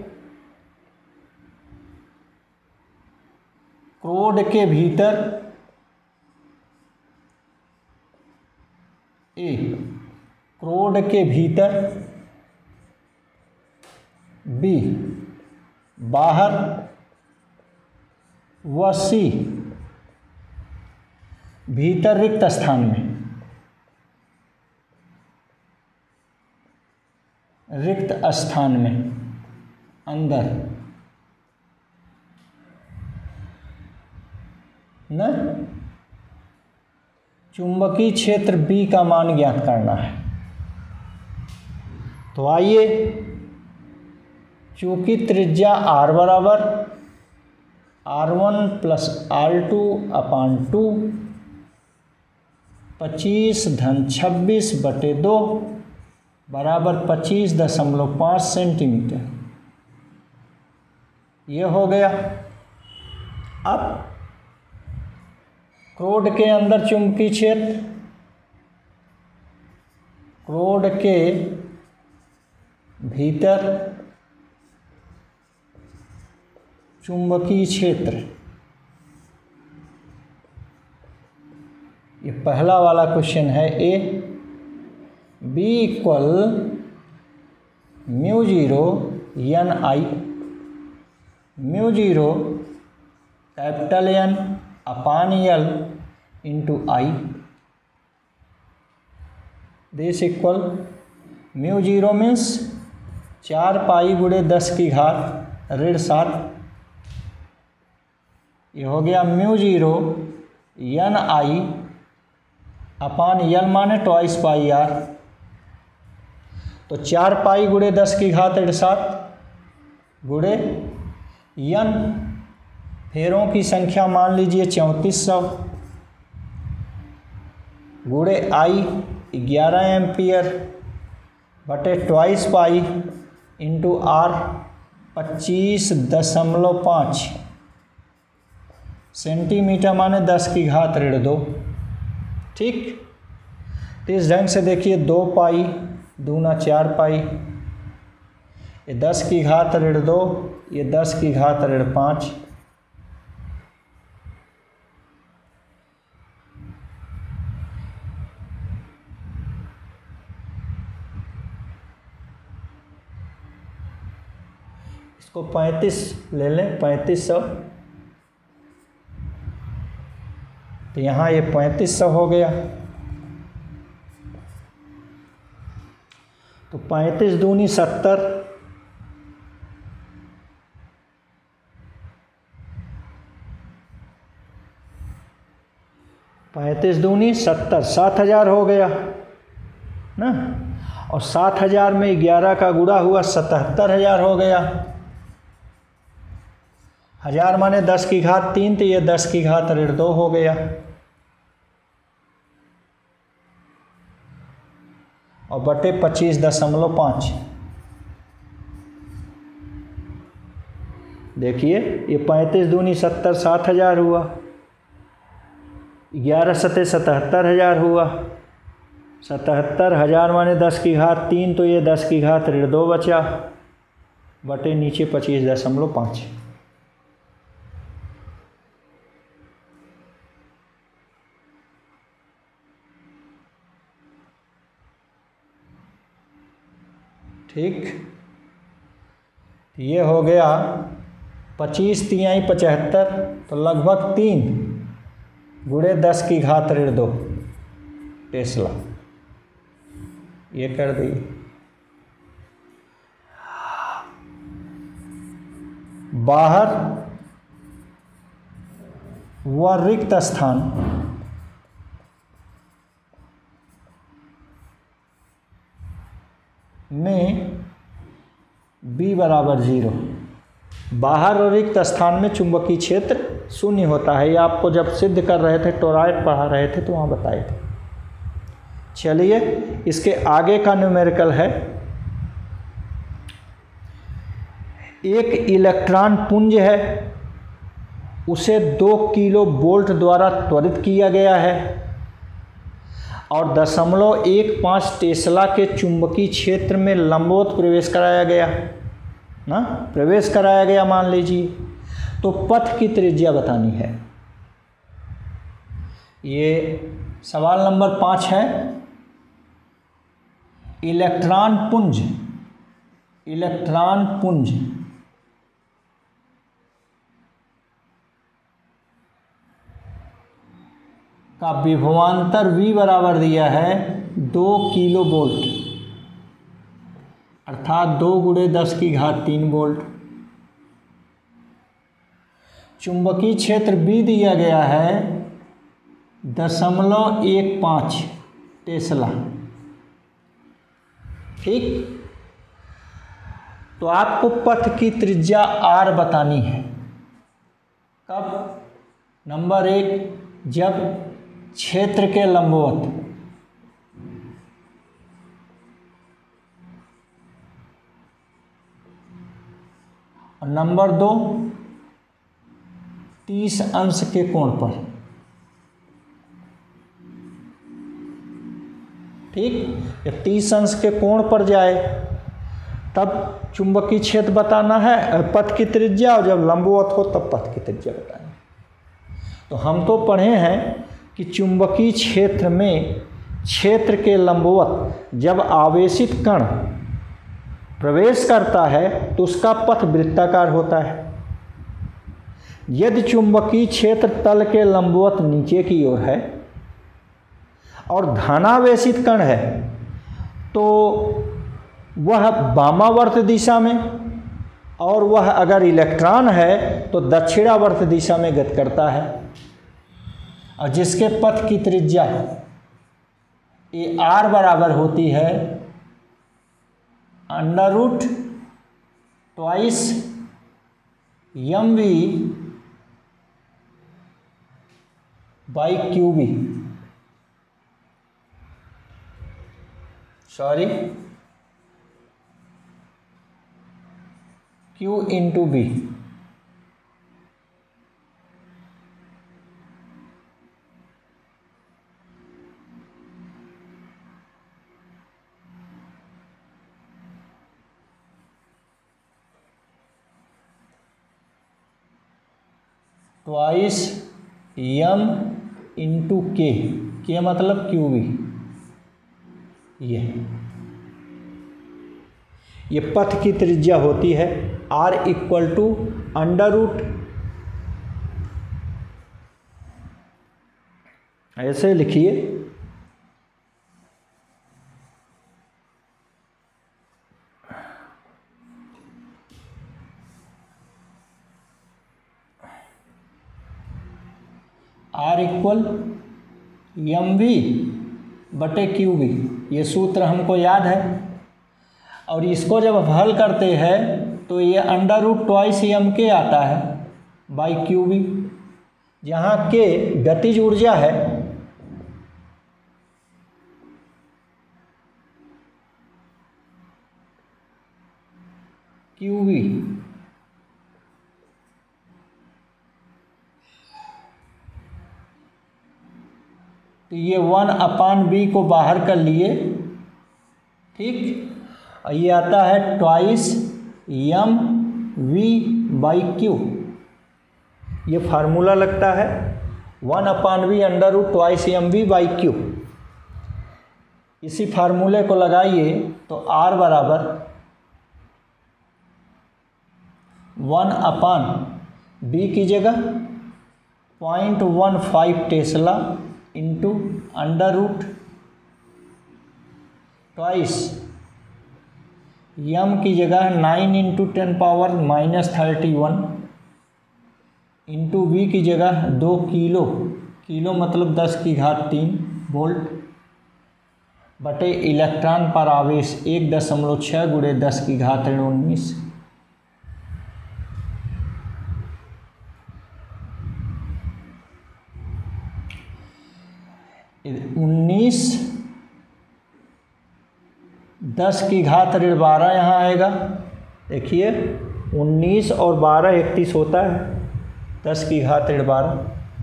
क्रोड के भीतर ए क्रोड के भीतर, बी बाहर व सी भीतर रिक्त स्थान में, रिक्त स्थान में अंदर न चुंबकीय क्षेत्र बी का मान ज्ञात करना है। तो आइए, चूंकि त्रिज्या आर बराबर R one plus R two upon two, पच्चीस धन छब्बीस बटे दो बराबर पच्चीस दशमलव पाँच सेंटीमीटर, ये हो गया। अब क्रोड के अंदर चुंबकीय क्षेत्र, क्रोड के भीतर चुंबकीय क्षेत्र, ये पहला वाला क्वेश्चन है A. B equal mu zero N I, mu zero capital N upon L into I. This equal mu zero means चार पाई गुड़े दस की घात ऋण सात, ये हो गया mu zero N I upon N माने ट्वाइस पाई आर, तो चार पाई गुड़े दस की घात ऋण सात गुड़े एन फेरों की संख्या मान लीजिए चौंतीस सौ गुड़े आई ग्यारह एम्पियर बटे ट्वाइस पाई इंटू आर पच्चीस दशमलव पाँच सेंटीमीटर माने दस की घात ऋण दो। ठीक, तो इस ढंग से देखिए दो पाई दूना चार पाई, ये दस की घात ऋण दो, ये दस की घात ऋण पाँच, इसको पैंतीस ले लें, पैंतीस सौ, तो यहाँ ये पैंतीस सौ हो गया, तो पैंतीस दूनी सत्तर, पैंतीस दूनी सत्तर, सात हजार हो गया ना, और सात हजार में ग्यारह का गुणा हुआ सतहत्तर हजार हो गया। हजार माने दस की घात तीन, तो ये दस की घात ऋण दो हो गया, और बटे पच्चीस दशमलव पाँच। देखिए ये पैंतीस दूनी सत्तर, सात हजार हुआ, ग्यारह सते सतहत्तर हजार हुआ, सतहत्तर हजार माने दस की घात तीन, तो ये दस की घात ऋण दो बचा, बटे नीचे पच्चीस दशमलव पाँच। ठीक, ये हो गया पच्चीस तिहाई पचहत्तर, तो लगभग तीन गुणे दस की घात ऋण दो टेस्ला, ये कर दी। बाहर व रिक्त स्थान में B बराबर जीरो, बाहर और रिक्त स्थान में चुंबकीय क्षेत्र शून्य होता है। ये आपको जब सिद्ध कर रहे थे, टोरॉयड पढ़ा रहे थे, तो वहाँ बताए थे। चलिए इसके आगे का न्यूमेरिकल है, एक इलेक्ट्रॉन पुंज है, उसे दो किलो वोल्ट द्वारा त्वरित किया गया है और दशमलव एक पाँच टेस्ला के चुंबकीय क्षेत्र में लंबवत प्रवेश कराया गया ना, प्रवेश कराया गया मान लीजिए, तो पथ की त्रिज्या बतानी है। ये सवाल नंबर पाँच है। इलेक्ट्रॉन पुंज, इलेक्ट्रॉन पुंज का विभवांतर V बराबर दिया है दो किलो वोल्ट, अर्थात दो गुणे दस की घात तीन वोल्ट। चुंबकीय क्षेत्र B दिया गया है दशमलव एक पाँच टेस्ला। ठीक, तो आपको पथ की त्रिज्या R बतानी है। कब? नंबर एक, जब क्षेत्र के लंबवत, और नंबर दो, तीस अंश के कोण पर। ठीक, या तीस अंश के कोण पर जाए तब चुंबकीय क्षेत्र बताना है, पथ की त्रिज्या, और जब लंबवत हो तब पथ की त्रिज्या बतानी। तो हम तो पढ़े हैं कि चुंबकीय क्षेत्र में क्षेत्र के लंबवत जब आवेशित कण प्रवेश करता है तो उसका पथ वृत्ताकार होता है। यदि चुंबकीय क्षेत्र तल के लंबवत नीचे की ओर है और धनावेशित कण है तो वह वामावर्त दिशा में, और वह अगर इलेक्ट्रॉन है तो दक्षिणावर्त दिशा में गति करता है। और जिसके पथ की त्रिज्या ये आर बराबर होती है under root twice M V by Q B, sorry Q into B. Twice M into K, K मतलब क्यू बी। ये ये पथ की त्रिज्या होती है R equal to under root, ऐसे लिखिए आर इक्वल एम वी बटे क्यू बी। ये सूत्र हमको याद है, और इसको जब हम हल करते हैं तो ये अंडर रूट ट्वाइस एम के आता है बाई क्यू बी, जहाँ के गतिज ऊर्जा है, क्यू बी तो ये वन अपान बी को बाहर कर लिए, ठीक। और ये आता है twice M V by Q, ये फार्मूला लगता है one upon V under root twice M V by Q. इसी फार्मूले को लगाइए तो आर बराबर वन अपान बी की जगह point one five tesla into under root twice M की जगह nine into ten power minus thirty one into V की जगह दो किलो, किलो मतलब दस की घात तीन वोल्ट बटे इलेक्ट्रॉन पर आवेश एक दशमलव छः गुणे दस की घात ऋण उन्नीस। उन्नीस दस की घात ऋण बारह यहाँ आएगा। देखिए उन्नीस और बारह इकतीस होता है, दस की घात ऋण बारह।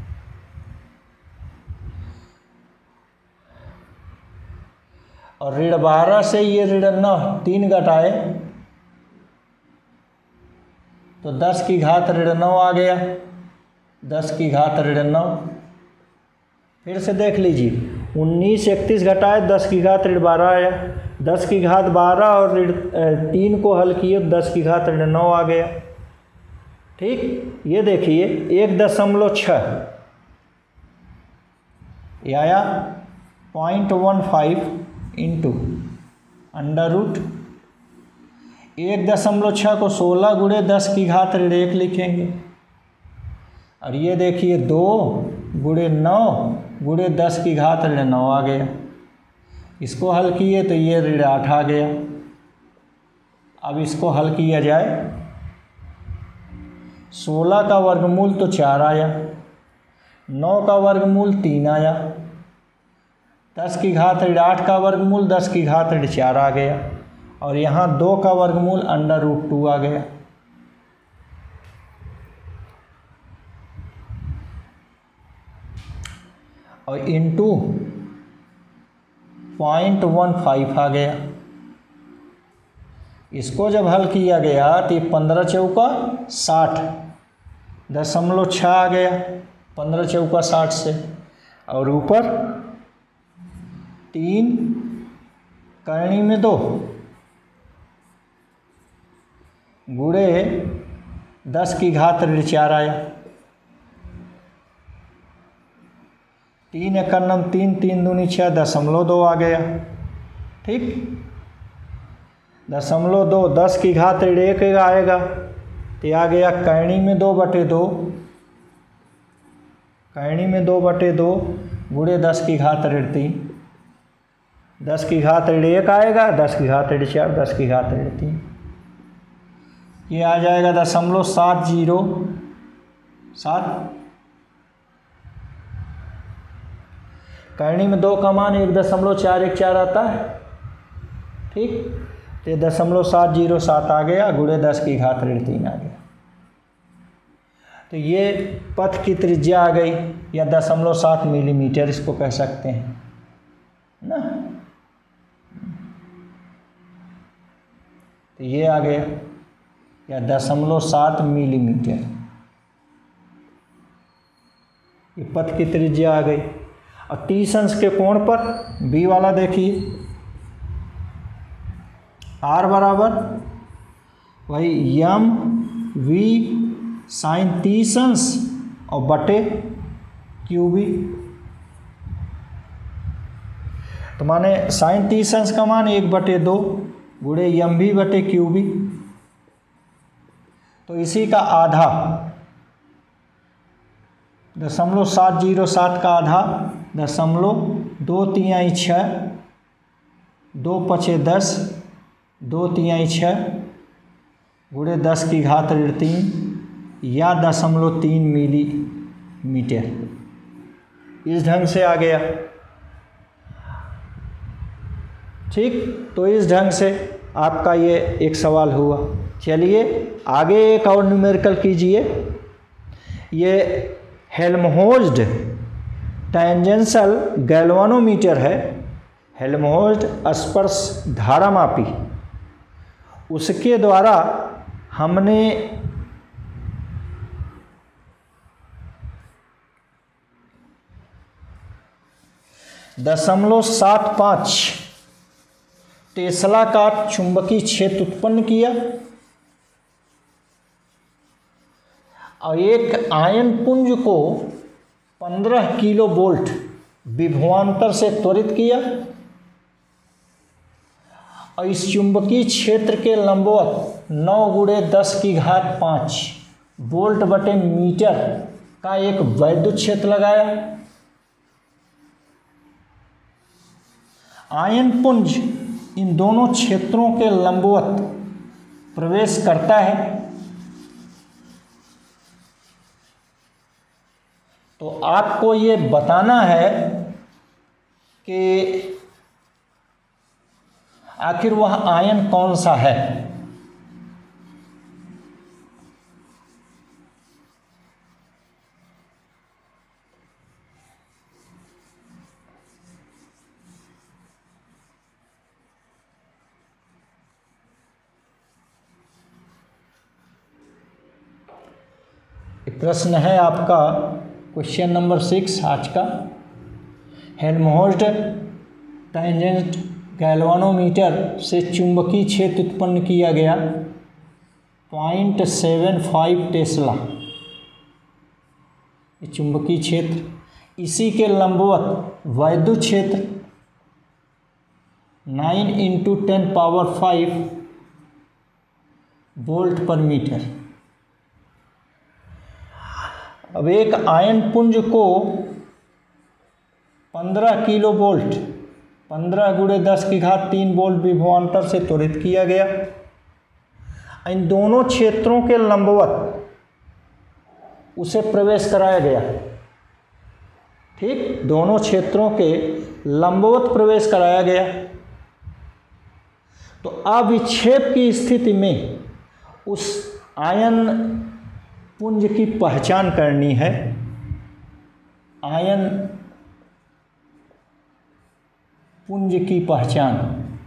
और ऋण बारह से ये ऋण नौ तीन घटाए तो दस की घात ऋण नौ आ गया, दस की घात ऋण नौ। फिर से देख लीजिए उन्नीस इकतीस घटाए दस की घात ऋण बारह आया, दस की घात बारह और ऋण तीन को हल किए तो दस की घात ऋण नौ आ गया, ठीक। ये देखिए एक दशमलव छः ये आया point one five into under root एक दशमलव छः को सोलह गुणे दस की घात ऋण एक लिखेंगे, और ये देखिए दो गुणे नौ गुणे दस की घात ऋण नौ आ गया। इसको हल किए तो ये ऋण आठ आ गया। अब इसको हल किया जाए, सोलह का वर्गमूल तो चार आया, नौ का वर्गमूल तीन आया, दस की घात ऋण आठ का वर्गमूल दस की घात ऋण चार आ गया, और यहाँ दो का वर्गमूल अंडर रूट टू आ गया। और इंटू पॉइंट वन फाइव आ गया। इसको जब हल किया गया तो ये पंद्रह चौका साठ दशमलव छः आ गया, पंद्रह चौका साठ से, और ऊपर तीन करनी में दो गुणे दस की घात ऋण चार आया, तीन एकन्नम तीन तीन दूनी छः दशमलव दो आ गया। ठीक, दशमलव दो, दस की घात ऋण एक आएगा, तो आ गया कैणी में दो बटे दो, कैणी में दो बटे दो गुणे दस की घात ऋण तीन, दस की घात ऋण एक आएगा, दस की घात ऋण चार, दस की घात ऋण तीन, ये आ जाएगा दशमलव सात जीरो सात। कैणी में दो का मान एक दशमलव चार एक चार आता है, ठीक, तो दशमलव सात जीरो सात आ गया गुणे दस की घात ऋण तीन आ गया। तो ये पथ की त्रिज्या आ गई, या दशमलव सात मिलीमीटर इसको कह सकते हैं ना। तो ये आ गया, या दशमलव सात मिलीमीटर, ये पथ की त्रिज्या आ गई। और तीस अंश के कोण पर बी वाला देखिए, आर बराबर वही यम वी साइन तीस अंश और बटे क्यू बी। तो माने साइन तीस अंश का मान एक बटे दो गुणे यम भी बटे क्यू बी, तो इसी का आधा दशमलव सात जीरो सात का आधा दशमलव दो तिहाई छः, दो पचे दस, दो तिहाई छः गुणे दस की घात ऋण तीन, या दशमलव तीन मिलीमीटर, इस ढंग से आ गया। ठीक, तो इस ढंग से आपका ये एक सवाल हुआ। चलिए आगे एक और न्यूमेरिकल कीजिए। ये हेल्महोल्ट्ज टेंजेंशियल गैल्वानोमीटर है, हेल्महोल्ट्ज स्पर्श धारामापी, उसके द्वारा हमने दशमलव सात पाँच टेस्ला का चुंबकीय क्षेत्र उत्पन्न किया और एक आयन पुंज को पंद्रह किलो वोल्ट विभवांतर से त्वरित किया और इस चुंबकीय क्षेत्र के लंबवत नौ गुणे दस की घात पाँच वोल्ट बटे मीटर का एक वैद्युत क्षेत्र लगाया। आयन पुंज इन दोनों क्षेत्रों के लंबवत प्रवेश करता है, तो आपको ये बताना है कि आखिर वह आयन कौन सा है। प्रश्न है आपका क्वेश्चन नंबर सिक्स आज का। हेल्महोल्ट्ज टेंजेंट गैल्वानोमीटर से चुंबकीय क्षेत्र उत्पन्न किया गया पॉइंट सेवन फाइव टेस्ला, ये चुंबकीय क्षेत्र, इसी के लंबवत वैद्युत क्षेत्र nine into ten power five volt पर मीटर। अब एक आयन पुंज को पंद्रह किलो वोल्ट पंद्रह गुणे दस की घात तीन वोल्ट विभवांतर से त्वरित किया गया। इन दोनों क्षेत्रों के लंबवत उसे प्रवेश कराया गया। ठीक, दोनों क्षेत्रों के लंबवत प्रवेश कराया गया। तो अविक्षेप की स्थिति में उस आयन पुंज की पहचान करनी है। आयन पुंज की पहचान,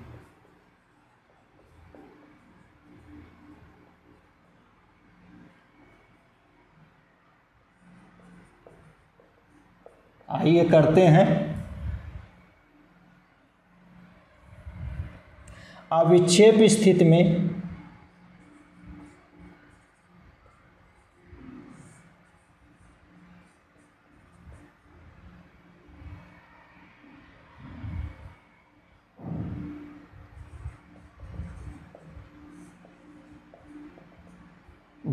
आइए करते हैं। अविक्षेप स्थिति में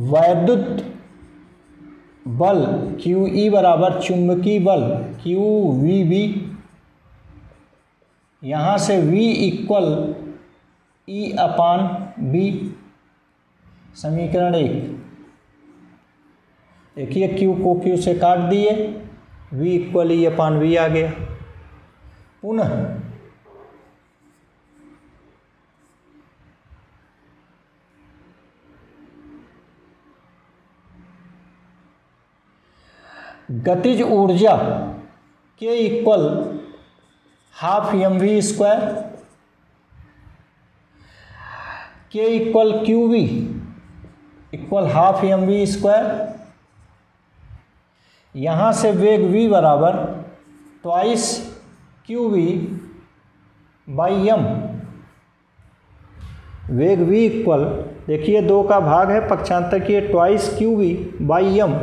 वैद्युत बल क्यू ई बराबर चुंबकीय बल क्यू वी बी, यहाँ से V equal E upon B, समीकरण एक। देखिए Q को Q से काट दिए, V equal E upon V आ गया। पुनः गतिज ऊर्जा K equal half M V square, K equal Q V equal half M V square. यहाँ से वेग V बराबर twice Q V by M. वेग V इक्वल, देखिए दो का भाग है पक्षांतर की, twice Q V by M,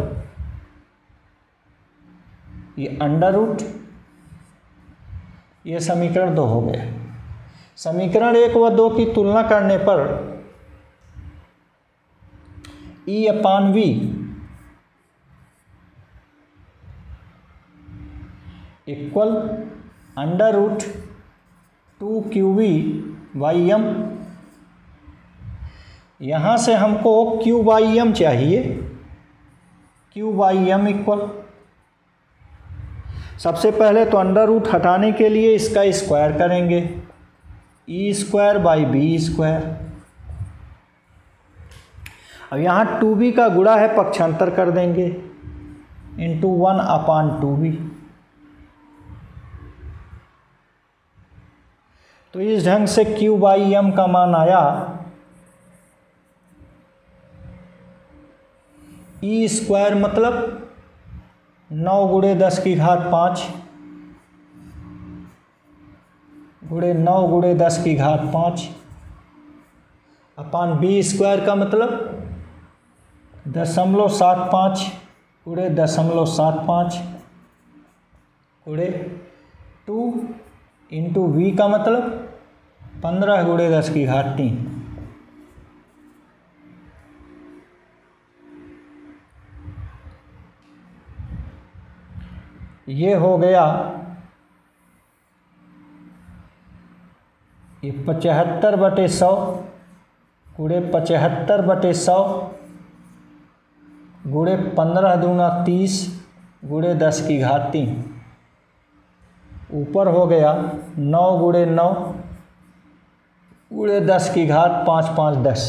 ये अंडर रूट, ये समीकरण दो हो गया। समीकरण एक व दो की तुलना करने पर E upon V equal under root two Q V by M. यहाँ से हमको क्यू बाई एम चाहिए, क्यू बाई एम इक्वल, सबसे पहले तो अंडर रूट हटाने के लिए इसका स्क्वायर करेंगे, E square by B square. अब यहाँ टू बी का गुणा है, पक्षांतर कर देंगे, into one upon two B. तो इस ढंग से क्यू बाई एम का मान आया ई स्क्वायर मतलब नौ गुणे दस की घात पाँच गुणे नौ गुणे दस की घात पाँच अपान बी स्क्वायर का मतलब दशमलव सात पाँच गुणे दशमलव सात पाँच गुणे टू इंटू वी का मतलब पंद्रह गुणे दस की घात तीन। ये हो गया ये पचहत्तर बटे सौ गुणे पचहत्तर बटे सौ गुणे पंद्रह दूना तीस गुणे दस की घात तीन। ऊपर हो गया नौ गुणे नौ गुणे दस की घात पाँच पाँच दस।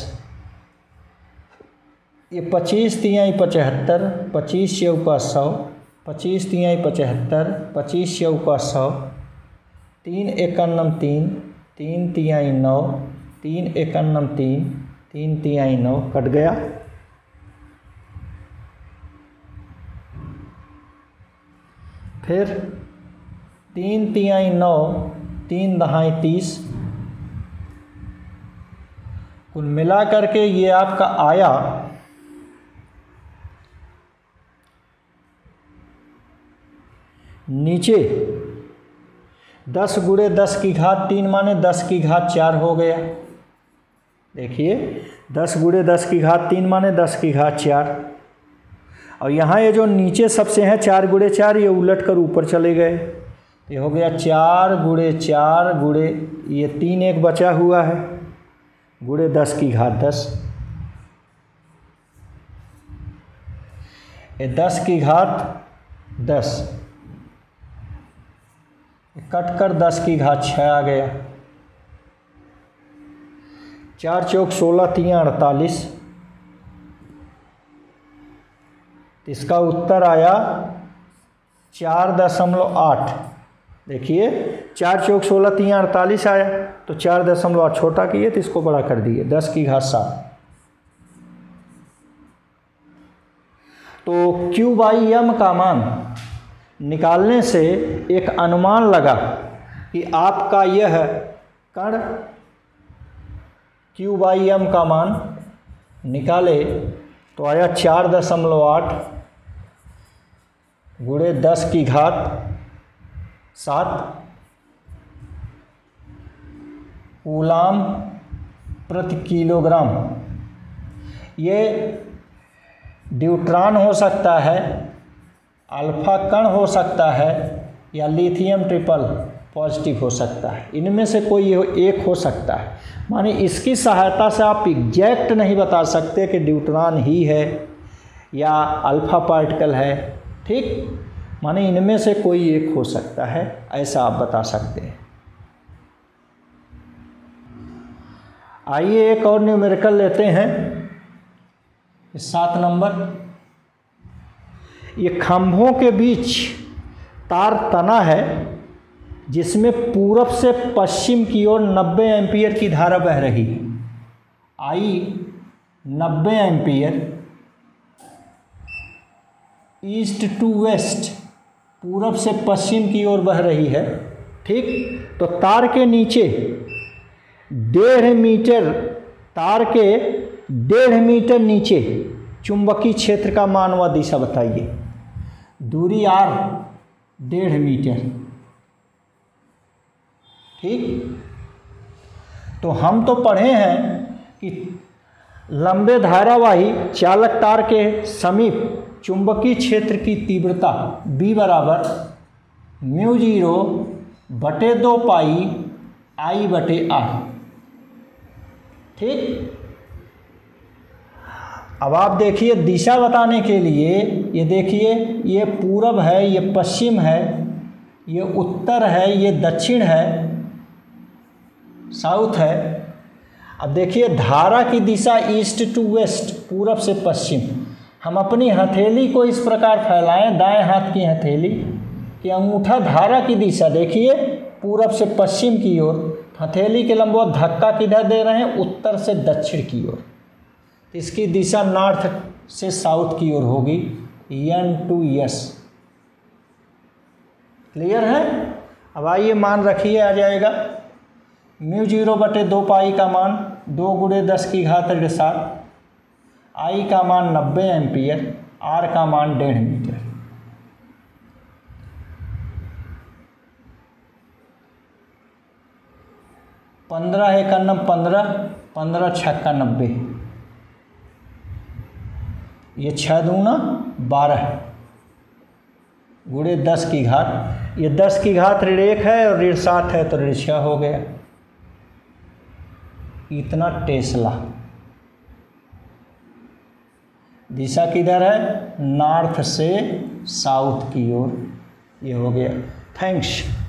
ये पच्चीस तिहाई पचहत्तर, पच्चीस चौका सौ, पच्चीस तिहाई पचहत्तर, पच्चीस चौका सौ, तीन एकन्नम तीन, तीन तिहाई नौ, तीन एकन्नम तीन, तीन तिहाई नौ, कट गया। फिर तीन तिहाई नौ, तीन दहाई तीस, कुल मिला करके ये आपका आया नीचे दस गुणे दस की घात तीन माने दस की घात चार हो गया। देखिए दस गुणे दस की घात तीन माने दस की घात चार, और यहाँ ये जो नीचे सबसे हैं चार गुणे चार, ये उलट कर ऊपर चले गए। ये हो गया चार गुणे चार गुणे ये तीन एक बचा हुआ है गुणे दस की घात दस। ये दस की घात दस कट कर दस की घात छः आ गया। चार चौक सोलह, तीन अड़तालीस। इसका उत्तर आया चार दशमलव आठ। देखिए चार चौक सोलह, तीन अड़तालीस आया, तो चार दशमलव आठ छोटा किए तो इसको बड़ा कर दिए, दस की घात सात। तो क्यू बाई एम का मान निकालने से एक अनुमान लगा कि आपका यह कण क्यू बाई एम का मान निकाले तो आया चार दशमलव आठ गुणे दस की घात सात कूलाम प्रति किलोग्राम। ये ड्यूट्रॉन हो सकता है, अल्फा कण हो सकता है, या लिथियम ट्रिपल पॉजिटिव हो सकता है। इनमें से कोई एक हो सकता है। माने इसकी सहायता से आप एग्जैक्ट नहीं बता सकते कि ड्यूट्रॉन ही है या अल्फा पार्टिकल है, ठीक। माने इनमें से कोई एक हो सकता है, ऐसा आप बता सकते हैं। आइए एक और न्यूमेरिकल लेते हैं, सात नंबर। ये खंभों के बीच तार तना है जिसमें पूरब से पश्चिम की ओर नब्बे एम्पियर की धारा बह रही है। आई नब्बे एम्पियर ईस्ट टू वेस्ट, पूरब से पश्चिम की ओर बह रही है, ठीक। तो तार के नीचे डेढ़ मीटर, तार के डेढ़ मीटर नीचे चुंबकीय क्षेत्र का मान व दिशा बताइए। दूरी आर डेढ़ मीटर, ठीक। तो हम तो पढ़े हैं कि लंबे धारावाही चालक तार के समीप चुंबकीय क्षेत्र की तीव्रता B बराबर म्यू जीरो बटे दो पाई आई बटे आर, ठीक। अब आप देखिए दिशा बताने के लिए, ये देखिए ये पूरब है, ये पश्चिम है, ये उत्तर है, ये दक्षिण है, साउथ है। अब देखिए धारा की दिशा ईस्ट टू वेस्ट, पूरब से पश्चिम। हम अपनी हथेली को इस प्रकार फैलाएं, दाएं हाथ की हथेली, कि अंगूठा धारा की दिशा देखिए पूरब से पश्चिम की ओर, हथेली के लंबवत धक्का किधर दे रहे हैं, उत्तर से दक्षिण की ओर। इसकी दिशा नॉर्थ से साउथ की ओर होगी, एन टू एस। क्लियर है। अब आइए मान रखिए, आ जाएगा म्यू जीरो बटे दो पाई का मान दो गुणे दस की घात ऋण सात, आई का मान नब्बे एम्पियर, आर का मान डेढ़ मीटर। पंद्रह एक अन्नम पंद्रह, पंद्रह छक्का नब्बे, ये छः दूना बारह गुणे दस की घात, ये दस की घात ऋण एक है और ऋण सात है तो ऋण छः हो गया। इतना टेस्ला। दिशा किधर है, नॉर्थ से साउथ की ओर, ये हो गया। थैंक्स।